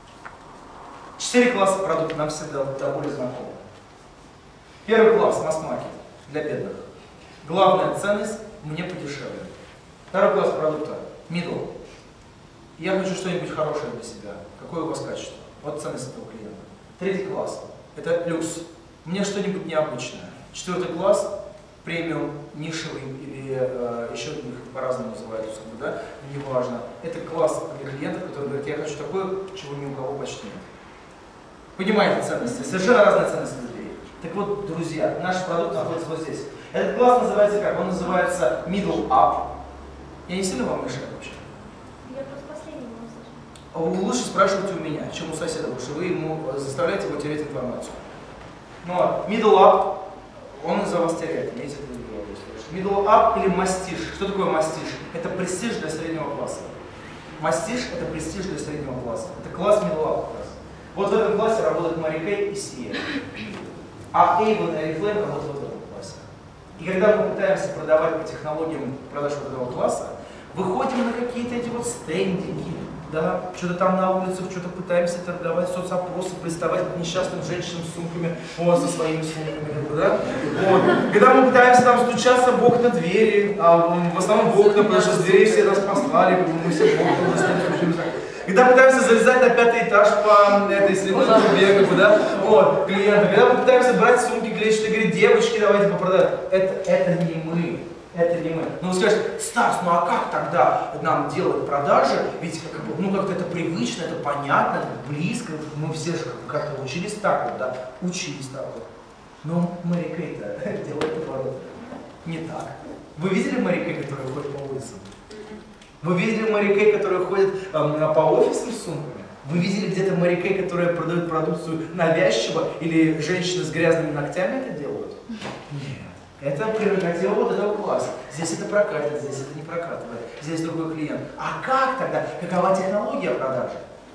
4 класса продуктов нам все до боли знакомы. Первый класс — масс-маркет для бедных. Главная ценность – мне подешевле. Второй класс продукта – middle. Я хочу что-нибудь хорошее для себя. Какое у вас качество? Вот ценность этого клиента. Третий класс – это люкс. Мне что-нибудь необычное. Четвертый класс – премиум, нишевый или еще их по-разному называют, да? Неважно. Это класс для клиентов, которые говорят, я хочу такое, чего ни у кого почти нет. Понимаете ценности? Совершенно разные ценности людей. Так вот, друзья, наш продукт находится вот здесь. Этот класс называется как? Он называется middle up. Я не сильно вам мешаю вообще? Я просто последний вам слышал. Вы лучше спрашивайте у меня, чем у соседа, потому что вы ему заставляете его терять информацию. Но middle up, он из-за вас теряет, имейте это в виду. Middle up или мастиш. Что такое мастиш? Это престиж для среднего класса. Мастиш – это престиж для среднего класса. Это класс middle up как раз. Вот в этом классе работает Mary Kay и Сия. А Avon и Oriflame работают в этом классе. И когда мы пытаемся продавать по технологиям продаж вот этого класса, выходим на какие-то эти вот стендики, да, что-то там на улицах, что-то пытаемся торговать, соцопросы, приставать к несчастным женщинам с сумками, вот, со своими сумками, да. Вот. Когда мы пытаемся там стучаться в окна двери, в основном в окна, потому что с дверей все нас послали, мы все в окна уже стучимся. Когда пытаемся залезать на 5-й этаж по этой слепой трубе, да, вот, клиента, когда мы пытаемся брать сумки клетчатые, говорить, девочки, давайте попродаем, это не мы. Это не мы. Но вы скажете, Стас, ну а как тогда нам делать продажи? Ведь ну как-то это привычно, это понятно, это близко. Мы все же как-то учились так вот, да? Учились так вот. Но Mary Kay-то делает наоборот. Не так. Вы видели Mary Kay, которая ходит по улицам? Вы видели Mary Kay, которая ходит по офисам с сумками? Вы видели где-то Mary Kay, которая продает продукцию навязчиво? Или женщины с грязными ногтями это делают? Нет. Это прерогатива вот этого класса. Здесь это прокатывает, здесь это не прокатывает. Здесь другой клиент. А как тогда? Какова технология продажи?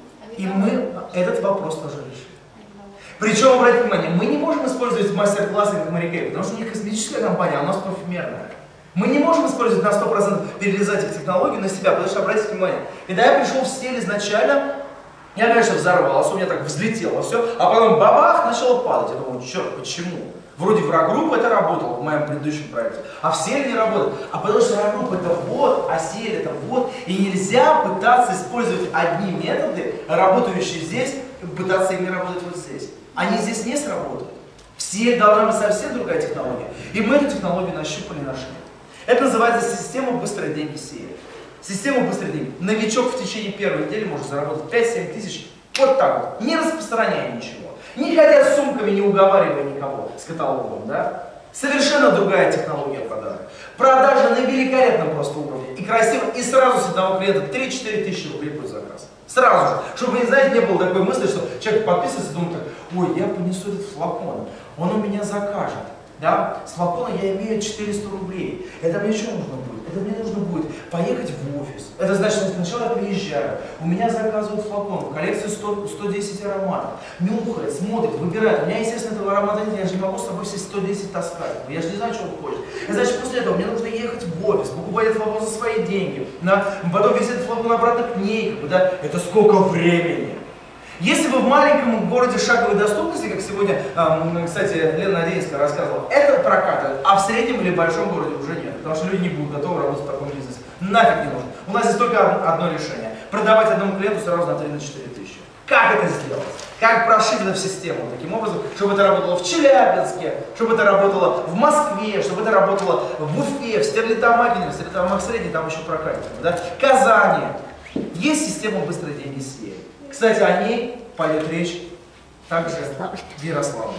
И мы этот вопрос тоже решили. Причем, обратите внимание, мы не можем использовать мастер-классы как Mary Kay, потому что у них косметическая компания, а у нас парфюмерная. Мы не можем использовать на 100% перелезать их технологию на себя, потому что, обратите внимание, когда я пришел в стиль изначально, я, конечно, взорвался, у меня так взлетело все, а потом бабах, начало падать. Я думал, черт, почему? Вроде в рок-группе это работало в моем предыдущем проекте, а в селе не работает. А потому что рок-группа это вот, а сель это вот. И нельзя пытаться использовать одни методы, работающие здесь, пытаться ими работать вот здесь. Они здесь не сработают. В селе должна быть совсем другая технология. И мы эту технологию нащупали, нашли. Это называется система «Быстрые деньги сель». Система «Быстрые деньги». Новичок в течение первой недели может заработать 5-7 тысяч вот так вот, не распространяя ничего. Не ходя с сумками, не уговаривая никого с каталогом, да? Совершенно другая технология продажи. Продажа на великолепном просто уровне. И красиво, и сразу с одного клиента 3-4 тысячи рублей будет заказ. Сразу же. Чтобы, не знаете, не было такой мысли, что человек подписывается и думает, ой, я понесу этот флакон, он у меня закажет. Да? С флакона я имею 400 рублей. Это мне что нужно будет? Это мне нужно будет поехать в офис. Это значит, что сначала я приезжаю, у меня заказывают флакон, в коллекции 110 ароматов. Нюхает, смотрит, выбирает. У меня, естественно, этого аромата нет, я же не могу с собой все 110 таскать. Я же не знаю, что он хочет. И значит, после этого мне нужно ехать в офис, покупать этот флакон за свои деньги. Да? Потом везти этот флакон обратно к ней. Да? Это сколько времени? Если вы в маленьком городе шаговой доступности, как сегодня, кстати, Лена Надеевская рассказывала, это прокатывает, а в среднем или большом городе уже нет, потому что люди не будут готовы работать в таком бизнесе. Нафиг не нужно. У нас есть только одно решение. Продавать одному клиенту сразу на 3-4 тысячи. Как это сделать? Как прошить это в систему таким образом, чтобы это работало в Челябинске, чтобы это работало в Москве, чтобы это работало в Уфе, в Стерлитамаке, в Стерлитамак средний, там еще прокатывает, да? Казани. Есть система «Быстрые деньги СЕ». Кстати, о ней пойдет речь также в Ярославле.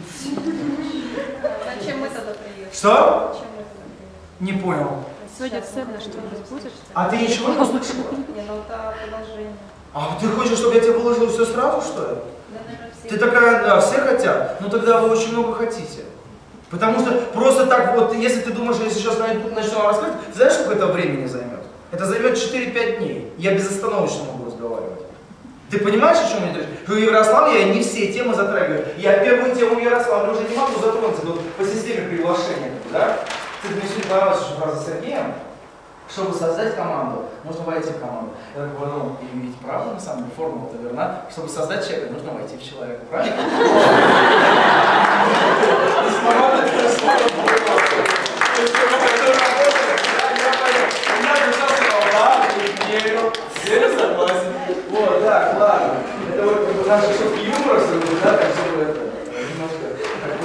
Зачем мы тогда приехали? Что? Зачем мы тогда приехали? Не понял. Сегодня ценно что-нибудь будет? А ты ничего не услышала? Не, ну это предложение. А ты хочешь, чтобы я тебе выложил все сразу, что ли? Да, наверное, все. Ты такая, да, все хотят, ну тогда вы очень много хотите. Потому что просто так вот, если ты думаешь, что я сейчас начну вам рассказывать, ты знаешь, сколько это времени займет? Это займет 4-5 дней. Я безостановочно могу разговаривать. Ты понимаешь, о чем я говорю? Что в Ярославле я не все темы затрагиваю. Я первую тему в Ярославле уже не могу затронуть, но по системе приглашения, да? Ты мне сегодня понравилась еще фраза Сергея. Чтобы создать команду, нужно войти в команду. Я так подумал, и ведь правда, на самом деле, формула-то верна. Чтобы создать человека, нужно войти в человека, правильно? И слова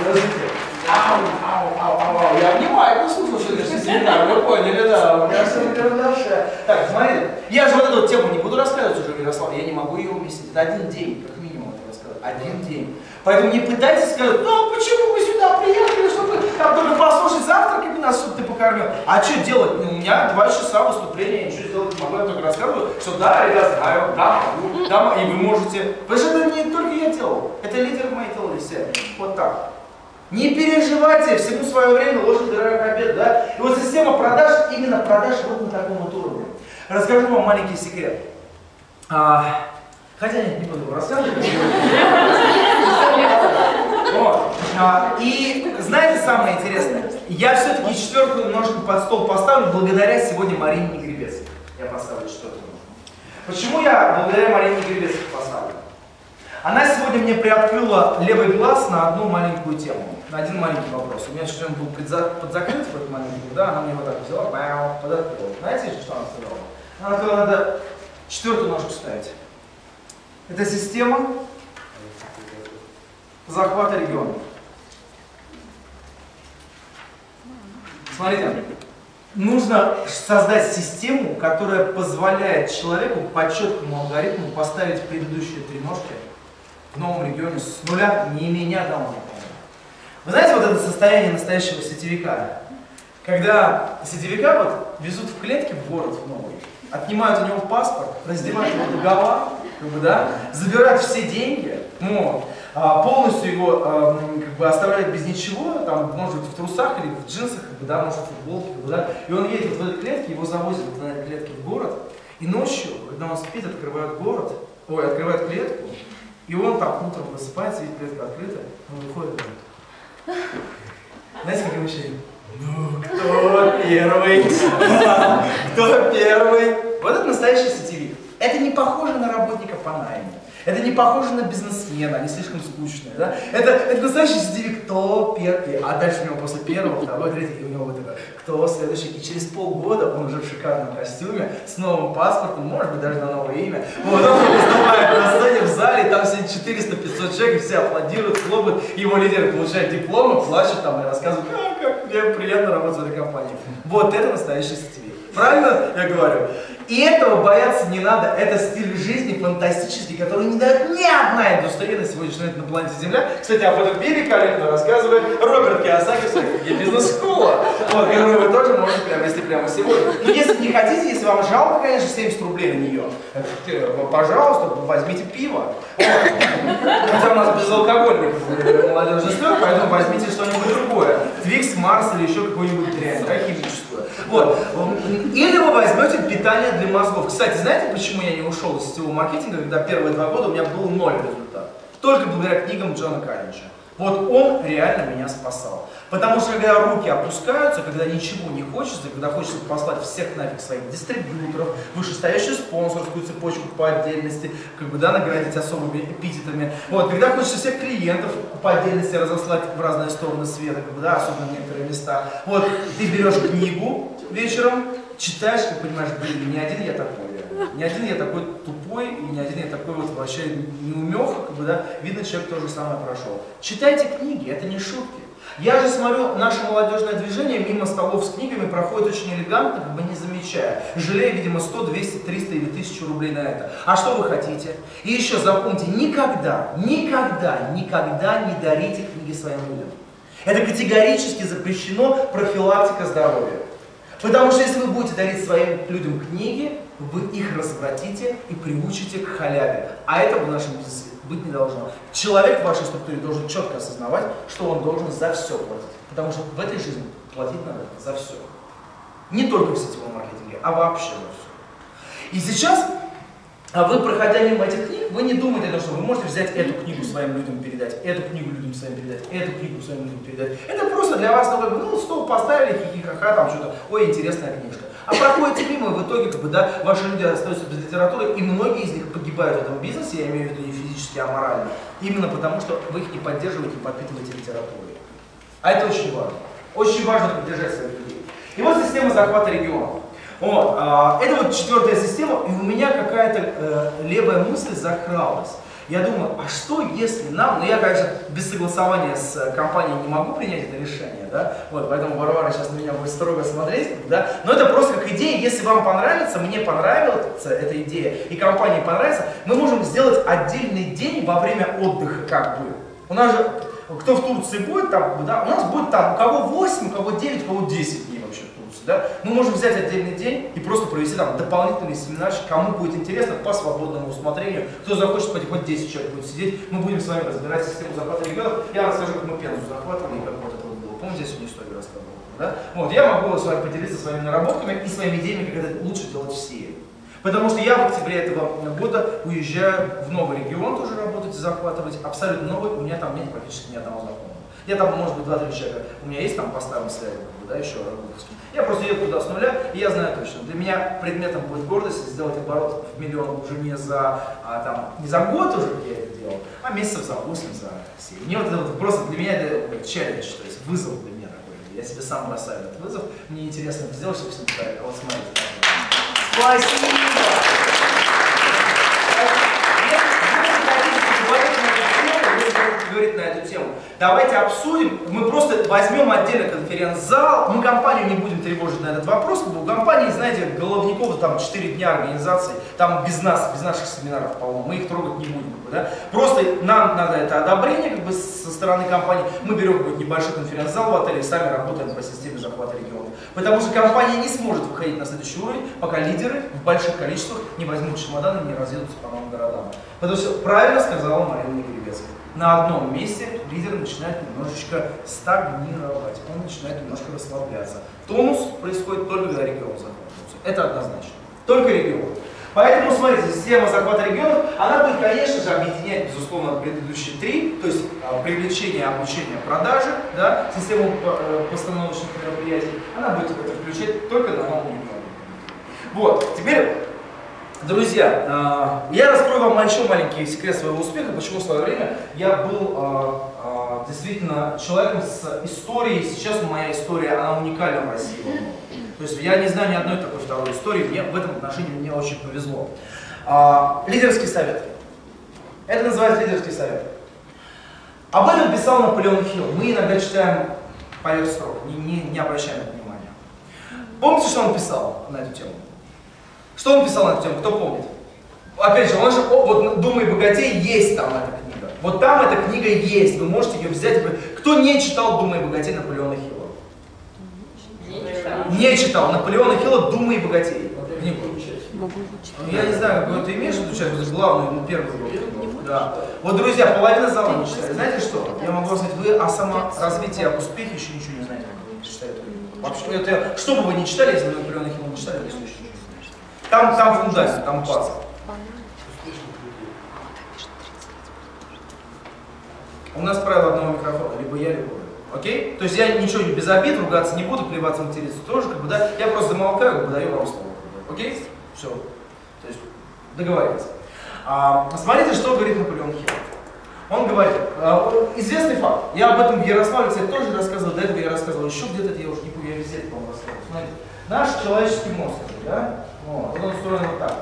Ау. Я внимательно слушал, что это семинар, вы поняли, да, у меня все на. Так, смотри, я же вот эту тему не буду рассказывать уже, Ярослав, я не могу ее уместить. Это один день, как минимум это рассказать. Один день. Поэтому не пытайтесь сказать, ну почему мы сюда приехали, чтобы там только послушать завтрак, нас чтобы ты покормил. А что делать? Ну, у меня 2 часа выступления, я ничего сделать не могу, я только рассказываю, что да, ребят, знаю, да, могу, да, и вы можете. Потому что это не только я делал, это лидеры мои делали все. Вот так. Не переживайте, всему свое время, ложь дорога к обеду, да? И вот система продаж, именно продаж вот на таком вот уровне. Расскажу вам маленький секрет. Хотя нет, не буду его рассказывать. И знаете самое интересное? Я все-таки 4-ю немножко под стол поставлю благодаря сегодня Марине Негребец. Я поставлю 4-ю. Почему я благодаря Марине Негребец поставлю? Она сегодня мне приоткрыла левый глаз на одну маленькую тему, на один маленький вопрос. У меня член был подзакрыт в этот момент, да, она мне вот так взяла, подоткрыла. Знаете, что она сказала? Она сказала, надо 4-ю ножку ставить. Это система захвата региона. Смотрите, нужно создать систему, которая позволяет человеку по четкому алгоритму поставить предыдущие 3 ножки в новом регионе с нуля, не имея ни одного наполнения. Вы знаете вот это состояние настоящего сетевика? Когда сетевика вот везут в клетке в город в новый, отнимают у него паспорт, раздевают его договор, как бы, да, забирают все деньги, полностью его как бы оставляют без ничего, там, может быть, в трусах или в джинсах, как бы, да, может, в футболке, как бы, да, и он едет в этой клетке, его завозят на этой клетке в город, и ночью, когда он спит, открывают клетку, и он там утром просыпается, видит, клетка открыта, он выходит и говорит, знаете, как ему еще? Ну, кто первый? Кто первый? Вот это настоящий сетевик. Это не похоже на работника по найму. Это не похоже на бизнесмена, они слишком скучные. Да? Это настоящий сетевик, кто первый. А дальше у него после первого, второго, третьего, и у него вот это, кто следующий. И через полгода он уже в шикарном костюме, с новым паспортом, может быть, даже на новое имя. Вот он выступает на сцене в зале, там сидит 400-500 человек, и все аплодируют, хлопают. Его лидер получает дипломы, плачет там и рассказывает, как мне приятно работать в этой компании. Вот это настоящий сетевик. Правильно я говорю? И этого бояться не надо. Это стиль жизни фантастический, который не дает ни одна индустрия на сегодняшний момент на планете Земля. Кстати, об этом великолепно рассказывает Роберт Кийосаки в своей книге «Бизнес-школа», вот, которую вы тоже можете приобрести прямо сегодня. И если не хотите, если вам жалко, конечно, 70 рублей на нее, пожалуйста, возьмите пиво. Хотя у нас безалкогольный молодежный слет, поэтому возьмите что-нибудь другое. Твикс, Марс или еще какую-нибудь дрянь, да, химическую. Вот. Или вы возьмете питание для мозгов. Кстати, знаете, почему я не ушел из сетевого маркетинга, когда первые 2 года у меня был 0 результат? Только благодаря книгам Джона Каллинджа. Вот он реально меня спасал. Потому что когда руки опускаются, когда ничего не хочется, когда хочется послать всех нафиг своих дистрибьюторов, вышестоящую спонсорскую цепочку по отдельности, как бы, да, наградить особыми эпитетами. Вот, когда хочется всех клиентов по отдельности разослать в разные стороны света, как бы, да, особенно в некоторые места. Вот, ты берешь книгу вечером, читаешь и понимаешь, блин, не один я такой. Не один я такой тупой, и не один я такой вот вообще неумеха, как бы, да, видно, человек то же самое прошел. Читайте книги, это не шутки. Я же смотрю, наше молодежное движение мимо столов с книгами проходит очень элегантно, как бы не замечая, жалея, видимо, 100, 200, 300 или 1000 рублей на это. А что вы хотите? И еще запомните, никогда не дарите книги своим людям. Это категорически запрещено, профилактика здоровья. Потому что если вы будете дарить своим людям книги, вы их развратите и приучите к халяве. А это в нашем бизнесе быть не должно. Человек в вашей структуре должен четко осознавать, что он должен за все платить. Потому что в этой жизни платить надо за все. Не только в сетевом маркетинге, а вообще за все. И сейчас, вы, проходя мимо этих книг, вы не думаете о том, что вы можете взять эту книгу своим людям передать, эту книгу людям своим передать, эту книгу своим людям передать. Это просто для вас, стол поставили, хихихаха, там что-то, ой, интересная книжка. А проходите мимо, и в итоге, как бы, да, ваши люди остаются без литературы, и многие из них погибают в этом бизнесе, я имею в виду не физически, а морально. Именно потому, что вы их не поддерживаете, не подпитываете литературой. А это очень важно. Очень важно поддержать своих людей. И вот система захвата региона. Вот, это вот 4-я система, и у меня какая-то левая мысль закралась. Я думаю, а что если нам, я, конечно, без согласования с компанией не могу принять это решение, да, вот, поэтому Варвара сейчас на меня будет строго смотреть, да, но это просто как идея, если вам понравится, мне понравится эта идея, и компании понравится, мы можем сделать отдельный день во время отдыха, как бы. У нас же, кто в Турции будет, там, да, у нас будет там, у кого 8, у кого 9, у кого 10 дней вообще в Турции, да, мы можем взять отдельный день и просто провести там дополнительный семинарчик, кому будет интересно, по свободному усмотрению, кто захочет пойти, хоть 10 человек будет сидеть, мы будем с вами разбирать систему захвата регионов, я расскажу, как мы Пензу захватывали и как вот это вот было, помните, я сегодня историю рассказывал, да, вот, я могу с вами поделиться своими наработками и своими идеями, как это лучше делать все. Потому что я в октябре этого года уезжаю в новый регион тоже работать и захватывать, абсолютно новый, у меня там нет практически ни одного знакомого. Я там, может быть, 2-3 человека, у меня есть там по старым связям, да, еще работать. Я просто еду туда с нуля, и я знаю точно, для меня предметом будет гордость сделать оборот в миллион уже не за год уже, как я это делал, а месяцев за 8, за 7. Мне вот это вот просто для меня это челлендж, то есть вызов для меня такой. Я себе сам бросаю этот вызов, мне интересно это сделать, чтобы всем сказать, вот смотрите. Спасибо! Говорить на эту тему. Давайте обсудим, мы просто возьмем отдельно конференц-зал, мы компанию не будем тревожить на этот вопрос, у компании, знаете, Головникова там 4 дня организации, там без нас, без наших семинаров, по-моему, мы их трогать не будем, да? Просто нам надо это одобрение как бы со стороны компании, мы берем какой-то небольшой конференц-зал в отеле и сами работаем по системе захвата регионов. Потому что компания не сможет выходить на следующий уровень, пока лидеры в больших количествах не возьмут чемоданы и не разъедутся по новым городам. Потому что правильно сказала Марина Негребецкая. На одном месте лидер начинает немножечко стагнировать, он начинает немножко расслабляться. Тонус происходит только когда регион захватывается. Это однозначно. Только регион. Поэтому, смотрите, система захвата регионов, она будет, конечно же, объединять, безусловно, предыдущие 3, то есть привлечение, обучение, продажи, да, систему постановочных мероприятий, она будет это включать только на новом регионе. Вот, теперь... Друзья, я раскрою вам еще маленький секрет своего успеха, почему в свое время я был действительно человеком с историей, сейчас моя история, она уникальна в России. То есть я не знаю ни одной такой второй истории, мне в этом отношении мне очень повезло. Лидерский совет. Это называется лидерский совет. Об этом писал Наполеон Хилл, мы иногда читаем поверх строк, не обращаем на это внимания. Помните, что он писал на эту тему? Что он писал на эту тему, кто помнит? Опять же, он же, вот «Думай богатей» есть там эта книга. Вот там эта книга есть, вы можете ее взять. Кто не читал «Думай богатей» Наполеона Хилла? Не читал Наполеона Хилла «Думай богатей». Я не знаю, какой ты имеешь в виду, это же главный, первый урок. Да. Вот, друзья, половина зала не читает. Знаете что? Я могу сказать, вы о саморазвитии, об успехе еще ничего не знаете. Вообще, это, что бы вы ни читали, если вы Наполеона Хилла не читали, вы еще ничего не знаете. Там фундамент, там база. У нас правило одного микрофона, либо я, либо вы. Окей? То есть я ничего не без обид, ругаться не буду, плеваться, материться тоже, как бы, да, я просто замолкаю, как бы даю вам слово. Окей? Все. То есть договорились. Смотрите, что говорит Наполеон Хилл. Он говорит, известный факт, я об этом в Ярославле, кстати, тоже рассказывал, до этого я рассказывал, еще где-то, я уже не помню, я везде это, по-моему, рассказывал. Смотрите, наш человеческий мозг, да? Вот он устроен вот так.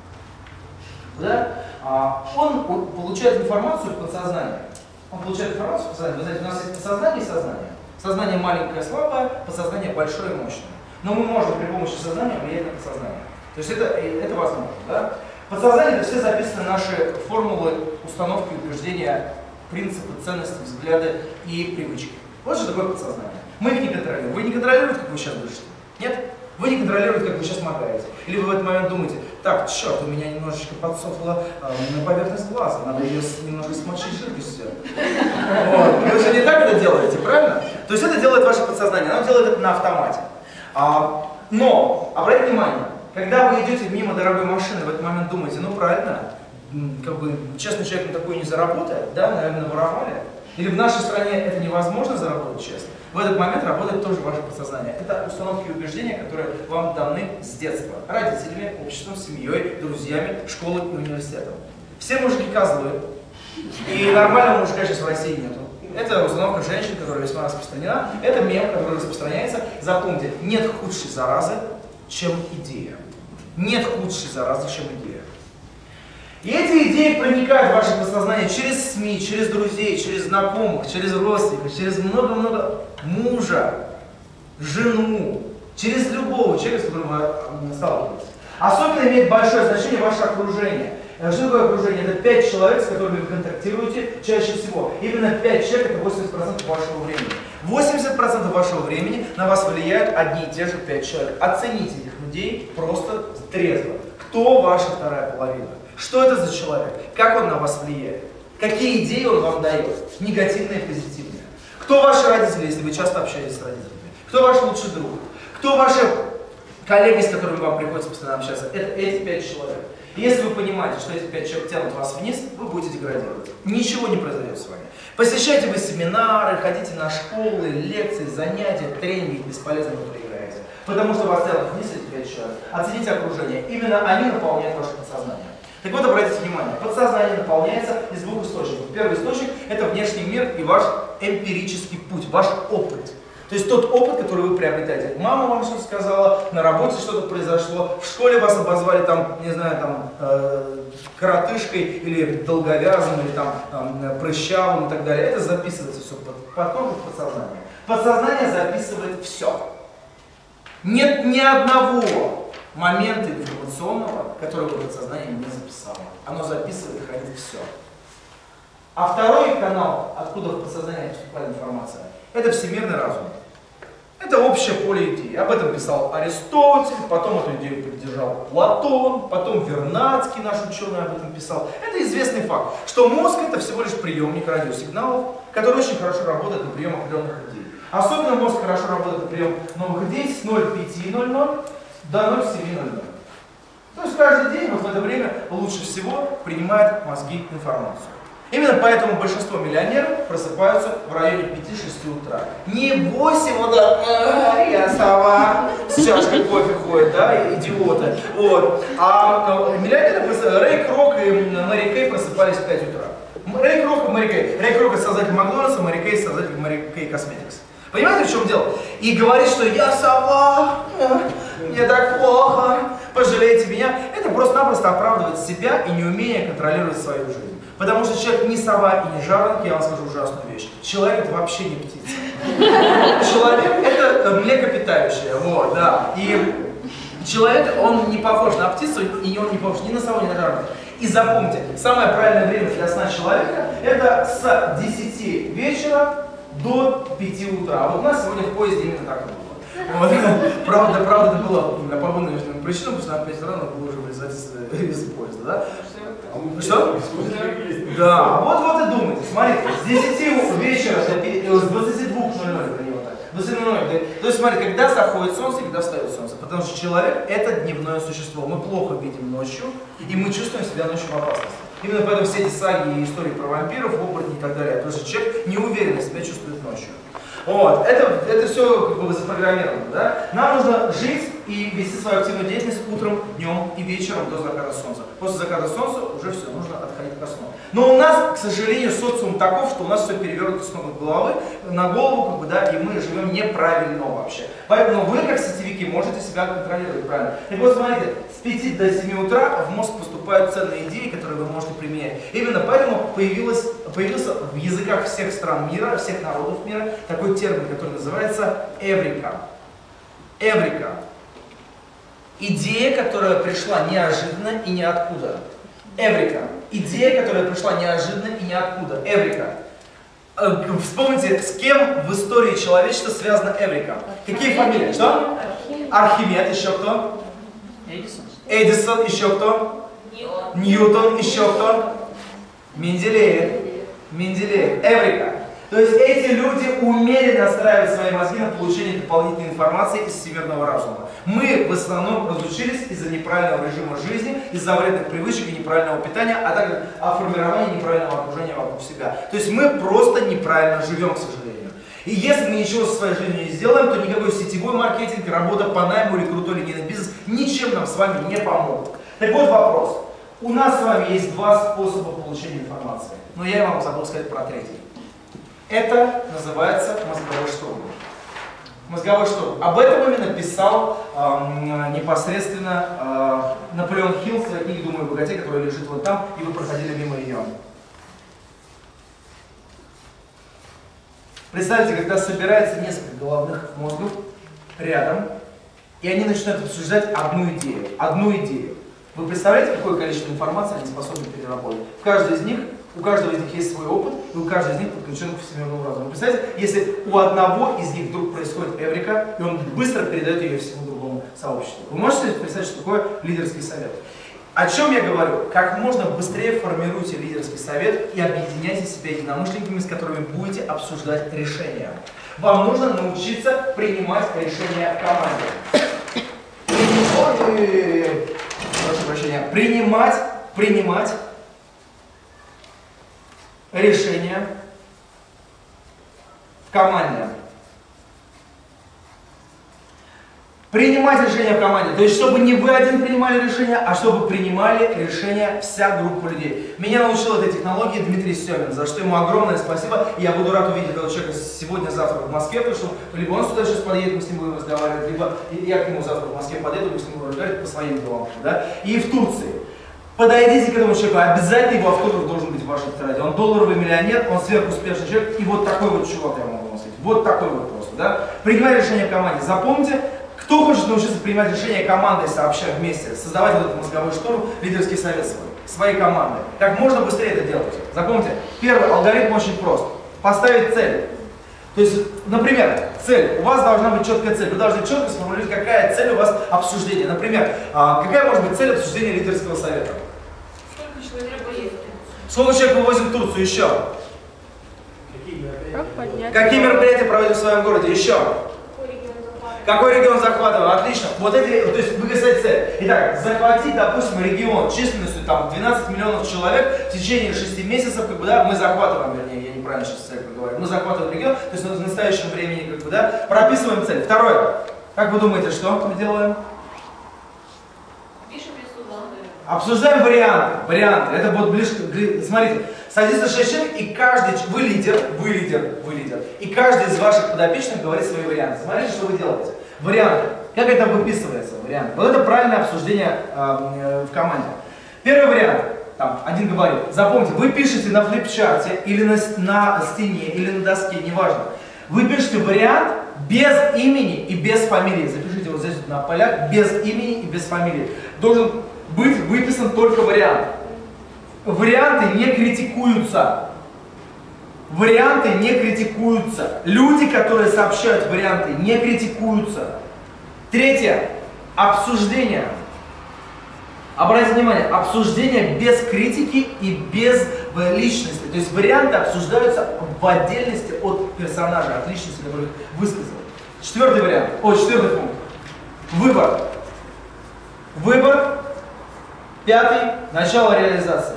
Да? Он получает информацию в подсознание. Он получает информацию в подсознание. Вы знаете, у нас есть подсознание и сознание. Сознание маленькое, слабое, подсознание большое и мощное. Но мы можем при помощи сознания влиять на подсознание. То есть это возможно. Да? Подсознание — это все записаны наши формулы, установки, утверждения, принципы, ценности, взгляды и привычки. Вот что такое подсознание. Мы их не контролируем. Вы не контролируете, как вы сейчас дышите? Нет? Вы не контролируете, как вы сейчас моргаете. Или вы в этот момент думаете, так, черт, у меня немножечко подсохла на поверхность глаза, надо ее немножко смочить жидкостью. Вот. Вы же не так это делаете, правильно? То есть это делает ваше подсознание, оно делает это на автомате. Но, обратите внимание, когда вы идете мимо дорогой машины, в этот момент думаете, ну правильно, как бы честный человек на такое не заработает, да, наверное, воровали. Или в нашей стране это невозможно заработать честно. В этот момент работает тоже ваше подсознание. Это установки и убеждения, которые вам даны с детства. Родителями, обществом, семьей, друзьями, школой и университетом. Все мужики козлы. И нормального мужика сейчас в России нету. Это установка женщин, которая весьма распространена. Это мем, который распространяется. Запомните, нет худшей заразы, чем идея. Нет худшей заразы, чем идея. И эти идеи проникают в ваше подсознание через СМИ, через друзей, через знакомых, через родственников, через много-много мужа, жену, через любого человека, с которым вы сталкиваетесь. Особенно имеет большое значение ваше окружение. Что такое окружение? Это 5 человек, с которыми вы контактируете чаще всего. Именно 5 человек это 80% вашего времени. 80% вашего времени на вас влияют одни и те же 5 человек. Оцените этих людей просто трезво. Кто ваша вторая половина? Что это за человек? Как он на вас влияет? Какие идеи он вам дает? Негативные и позитивные. Кто ваши родители, если вы часто общаетесь с родителями? Кто ваш лучший друг? Кто ваши коллеги, с которыми вам приходится постоянно общаться? Это эти 5 человек. И если вы понимаете, что эти 5 человек тянут вас вниз, вы будете деградировать. Ничего не произойдет с вами. Посещайте вы семинары, ходите на школы, лекции, занятия, тренинги, бесполезно вы проиграете. Потому что вас тянут вниз эти 5 человек. Оцените окружение. Именно они наполняют ваше подсознание. Так вот, обратите внимание, подсознание наполняется из 2 источников. Первый источник – это внешний мир и ваш эмпирический путь, ваш опыт. То есть тот опыт, который вы приобретаете. Мама вам что-то сказала, на работе что-то произошло, в школе вас обозвали там, не знаю, там, коротышкой или долговязым, или там, прыщавым и так далее. Это записывается все под корпус подсознания. Подсознание записывает все. Нет ни одного момента информационного, который бы подсознание не записало. Оно записывает и хранит все. А второй канал, откуда в подсознание поступает информация, это всемирный разум. Это общее поле идей. Об этом писал Аристотель, потом эту идею поддержал Платон, потом Вернадский, наш ученый, об этом писал. Это известный факт, что мозг это всего лишь приемник радиосигналов, который очень хорошо работает на прием определенных идей. Особенно мозг хорошо работает на прием новых идей с 0,5:00 до 0,7:00. То есть каждый день вот в это время лучше всего принимают мозги информацию. Именно поэтому большинство миллионеров просыпаются в районе 5-6 утра. Не 8, вот так, я сова, с чашкой кофе ходит, да, идиоты. Вот. А миллионеры, Рэй Крок и Мэри Кей просыпались в 5 утра. Рэй Крок и Мэри Кей. Рэй Крок это создатель Макдональдса, Мэри Кей создатель Мэри Кей Косметикс. Понимаете, в чем дело? И говорит, что я сова, мне так плохо, пожалейте меня. Это просто-напросто оправдывает себя и неумение контролировать свою жизнь. Потому что человек не сова и не жаворонок, я вам скажу ужасную вещь. Человек это вообще не птица. Человек это млекопитающее, вот, да. И человек, он не похож на птицу, и он не похож ни на сову, ни на жаворонка. И запомните, самое правильное время для сна человека это с 10 вечера до 5 утра. А вот у нас сегодня в поезде именно так было. Вот. Правда, это было по вынужденным причинам, потому что нам 5 утра надо было уже вылезать из поезда, да? Что? Да, вот и думайте, смотрите, с 10 вечера, с 22:00, то есть, смотрите, когда заходит солнце и когда встает солнце, потому что человек это дневное существо, мы плохо видим ночью, и мы чувствуем себя ночью в опасности. Именно поэтому все эти саги и истории про вампиров, оборотней и так далее, потому что человек неуверенно себя чувствует ночью. Вот, это все как бы запрограммировано, да? Нам нужно жить и вести свою активную деятельность утром, днем и вечером до заката солнца. После заката солнца уже все, нужно отходить ко сну. Но у нас, к сожалению, социум таков, что у нас все перевернуто с ног головы на голову, как бы, да, и мы живем неправильно вообще. Поэтому вы, как сетевики, можете себя контролировать правильно. Так вот, смотрите, с 5 до 7 утра в мозг поступают ценные идеи, которые вы можете применять. Именно поэтому появился в языках всех стран мира, всех народов мира такой термин, который называется эврика. Эврика. Идея, которая пришла неожиданно и ниоткуда. Эврика. Идея, которая пришла неожиданно и ниоткуда. Эврика. Вспомните, с кем в истории человечества связана эврика? Какие фамилии? Что? Архимед, еще кто? Эдисон, еще кто? Ньютон, еще кто? Менделеев. Эврика. То есть эти люди умели настраивать свои мозги на получение дополнительной информации из всемирного разума. Мы в основном разучились из-за неправильного режима жизни, из-за вредных привычек и неправильного питания, а также о формировании неправильного окружения вокруг себя. То есть мы просто неправильно живем, к сожалению. И если мы ничего со своей жизнью не сделаем, то никакой сетевой маркетинг, работа по найму или крутой линейный бизнес ничем нам с вами не помогут. Так вот вопрос. У нас с вами есть 2 способа получения информации, но я вам забыл сказать про третий. Это называется мозговой штурм. Мозговой штурм. Об этом именно писал непосредственно Наполеон Хилл в своей книге «Думаю о богате», которая лежит вот там, и вы проходили мимо ее. Представьте, когда собирается несколько головных мозгов рядом, и они начинают обсуждать одну идею. Одну идею. Вы представляете, какое количество информации они способны переработать? У каждого из них есть свой опыт, и у каждого из них подключен к всемирному разуму. Вы представляете, если у одного из них вдруг происходит эврика, и он быстро передает ее всему другому сообществу. Вы можете представить, что такое лидерский совет? О чем я говорю? Как можно быстрее формируйте лидерский совет и объединяйте себя единомышленниками, с которыми будете обсуждать решения. Вам нужно научиться принимать решения в команде. Прошу прощения. Принимать решения в команде. Принимать решения в команде. То есть, чтобы не вы один принимали решения, а чтобы принимали решения вся группа людей. Меня научил этой технологии Дмитрий Семин, за что ему огромное спасибо. И я буду рад увидеть этого человека сегодня-завтра в Москве, потому что либо он сюда сейчас подъедет, мы с ним будем разговаривать, либо я к нему завтра в Москве подъеду, мы с ним будем разговаривать по своим делам. Да? И в Турции. Подойдите к этому человеку, обязательно его автограф должен быть в вашей тетради. Он долларовый миллионер, он сверхуспешный человек, и вот такой вот чувак я могу вам сказать. Вот такой вот просто. Да? Принимать решения в команде. Запомните. Кто хочет научиться принимать решения командой, сообща вместе, создавать вот этот мозговой штурм, лидерский совет своей команды? Как можно быстрее это делать? Запомните, первый алгоритм очень прост. Поставить цель. То есть, например, цель. У вас должна быть четкая цель. Вы должны четко сформулировать, какая цель у вас обсуждения. Например, какая может быть цель обсуждения лидерского совета? Сколько человек поедет? Сколько человек вывозим в Турцию? Еще. Какие мероприятия проводим в своем городе? Еще. Какой регион захватываем? Отлично. Вот эти, то есть вы говорите цель. Итак, захватить, допустим, регион численностью там 12 миллионов человек в течение 6 месяцев, как бы, да, мы захватываем, вернее, я неправильно сейчас цель говорю, мы захватываем регион, то есть в настоящем времени, как бы, да, прописываем цель. Второе. Как вы думаете, что мы делаем? Пишем рисунок. Обсуждаем варианты. Это будет ближе, смотрите, садится 6 человек, и каждый, вы лидер, и каждый из ваших подопечных говорит свои варианты. Смотрите, что вы делаете. Варианты. Как это выписывается, варианты? Вот это правильное обсуждение в команде. Первый вариант. Там, один говорит, запомните, вы пишете на флипчарте, или на стене, или на доске, неважно. Вы пишете вариант без имени и без фамилии. Запишите вот здесь вот на полях, без имени и без фамилии. Должен быть выписан только вариант. Варианты не критикуются. Варианты не критикуются. Люди, которые сообщают варианты, не критикуются. Третье. Обсуждение. Обратите внимание, обсуждение без критики и без личности. То есть варианты обсуждаются в отдельности от персонажа, от личности, которую высказал. Четвертый вариант. Четвертый пункт. Выбор. Выбор. Пятый. Начало реализации.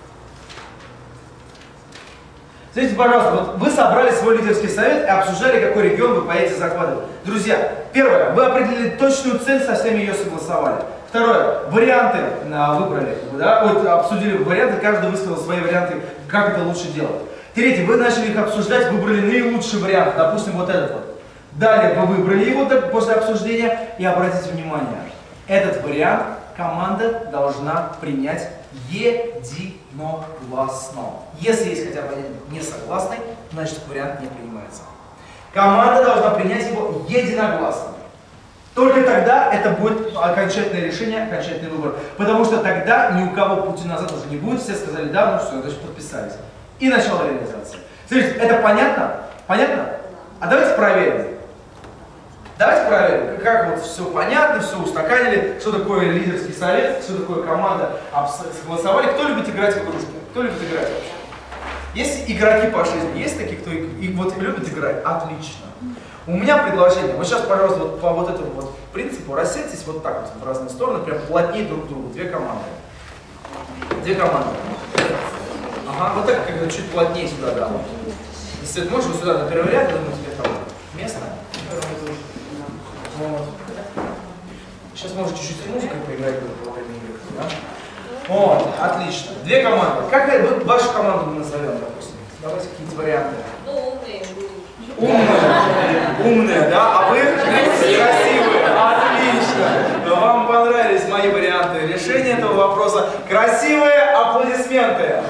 Смотрите, пожалуйста, вот вы собрали свой лидерский совет и обсуждали, какой регион вы поедете захватывать. Друзья, первое, вы определили точную цель, со всеми ее согласовали. Второе, варианты выбрали, да? Вот, обсудили варианты, каждый высказал свои варианты, как это лучше делать. Третье, вы начали их обсуждать, выбрали наилучший вариант, допустим, вот этот вот. Далее вы выбрали его после обсуждения и обратите внимание, этот вариант команда должна принять единогласно. Если есть хотя бы один несогласный, значит вариант не принимается. Команда должна принять его единогласно. Только тогда это будет окончательное решение, окончательный выбор. Потому что тогда ни у кого пути назад уже не будет, все сказали да, ну все, значит подписались. И начало реализации. Смотрите, это понятно? Понятно? А давайте проверим. Давайте проверим, как вот все понятно, все устаканили, что такое лидерский совет, что такое команда, согласовали. Кто любит играть в игрушки? Кто любит играть вообще? Есть игроки по жизни, есть такие, кто вот любит играть? Отлично. У меня предложение, вот сейчас, пожалуйста, вот по вот этому вот принципу рассядьтесь вот так вот в разные стороны, прям плотнее друг к другу, две команды. Две команды. Ага, вот так, как чуть плотнее сюда, да. Если ты можешь, вот сюда на первый ряд, думаю, тебе там место. Вот. Сейчас можете чуть-чуть с музыкой поиграть во время игры, да? Вот, отлично. Две команды. Как вашу команду мы назовем, допустим? Давайте какие-то варианты. Ну, умные. Умные, да? А вы? решение этого вопроса. Красивые аплодисменты.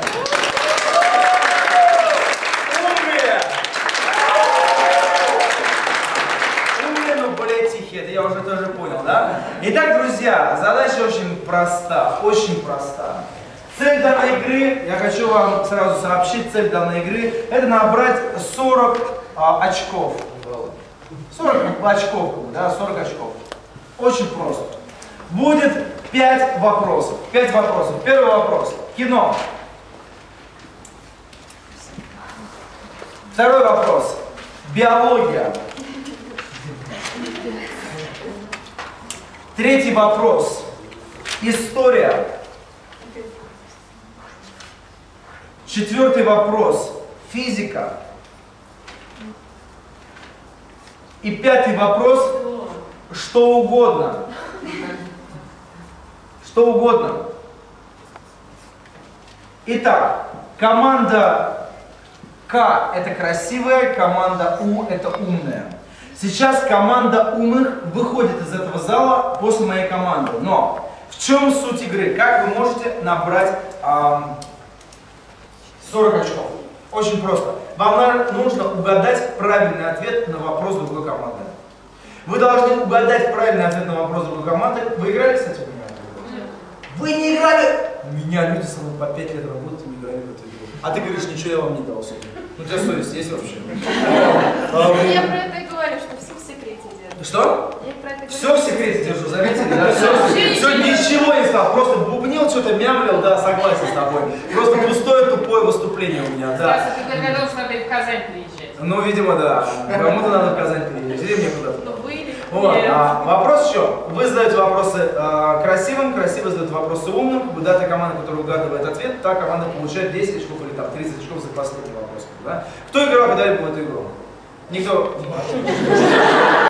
Умные, но более тихие, это я уже тоже понял, да? Итак, друзья, задача очень проста, очень проста. Цель данной игры, я хочу вам сразу сообщить, цель данной игры, это набрать 40 очков. 40 очков, да, 40 очков. Очень просто. Будет 5 вопросов. 5 вопросов. Первый вопрос. Кино. Второй вопрос. Биология. Третий вопрос. История. Четвертый вопрос. Физика. И пятый вопрос. Что угодно. Что угодно. Итак, команда К это красивая, команда У это умная. Сейчас команда умных выходит из этого зала после моей команды. Но в чем суть игры? Как вы можете набрать 40 очков? Очень просто. Вам нужно угадать правильный ответ на вопрос другой команды. Вы должны угадать правильный ответ на вопрос другой команды. Вы играли, кстати, в меня? Вы не играли? У меня люди со мной по 5 лет работают и не играли в эту игру. А ты говоришь, ничего я вам не дал. Ну, у тебя совесть есть вообще? Я про это и говорю, что все в секрете держу. Что? Я про это говорю. Все в секрете держу, заметили? Да? Все ничего не стал, просто бубнил, что-то мямлил, да, согласен с тобой. Просто пустое, тупое выступление у меня, да. Стас, ты только должен надо и в Казань приезжать. Ну, видимо, да. Кому-то надо в Казань приезжать, или мне куда-то. Ну, вы или... Вот, вопрос еще. Вы задаете вопросы красивым, красиво задают вопросы умным. Когда та команда, которая угадывает ответ, та команда получает 10 очков или там 30 очков за последний вопрос. Да? Кто играл когда-либо в эту игру? Никто?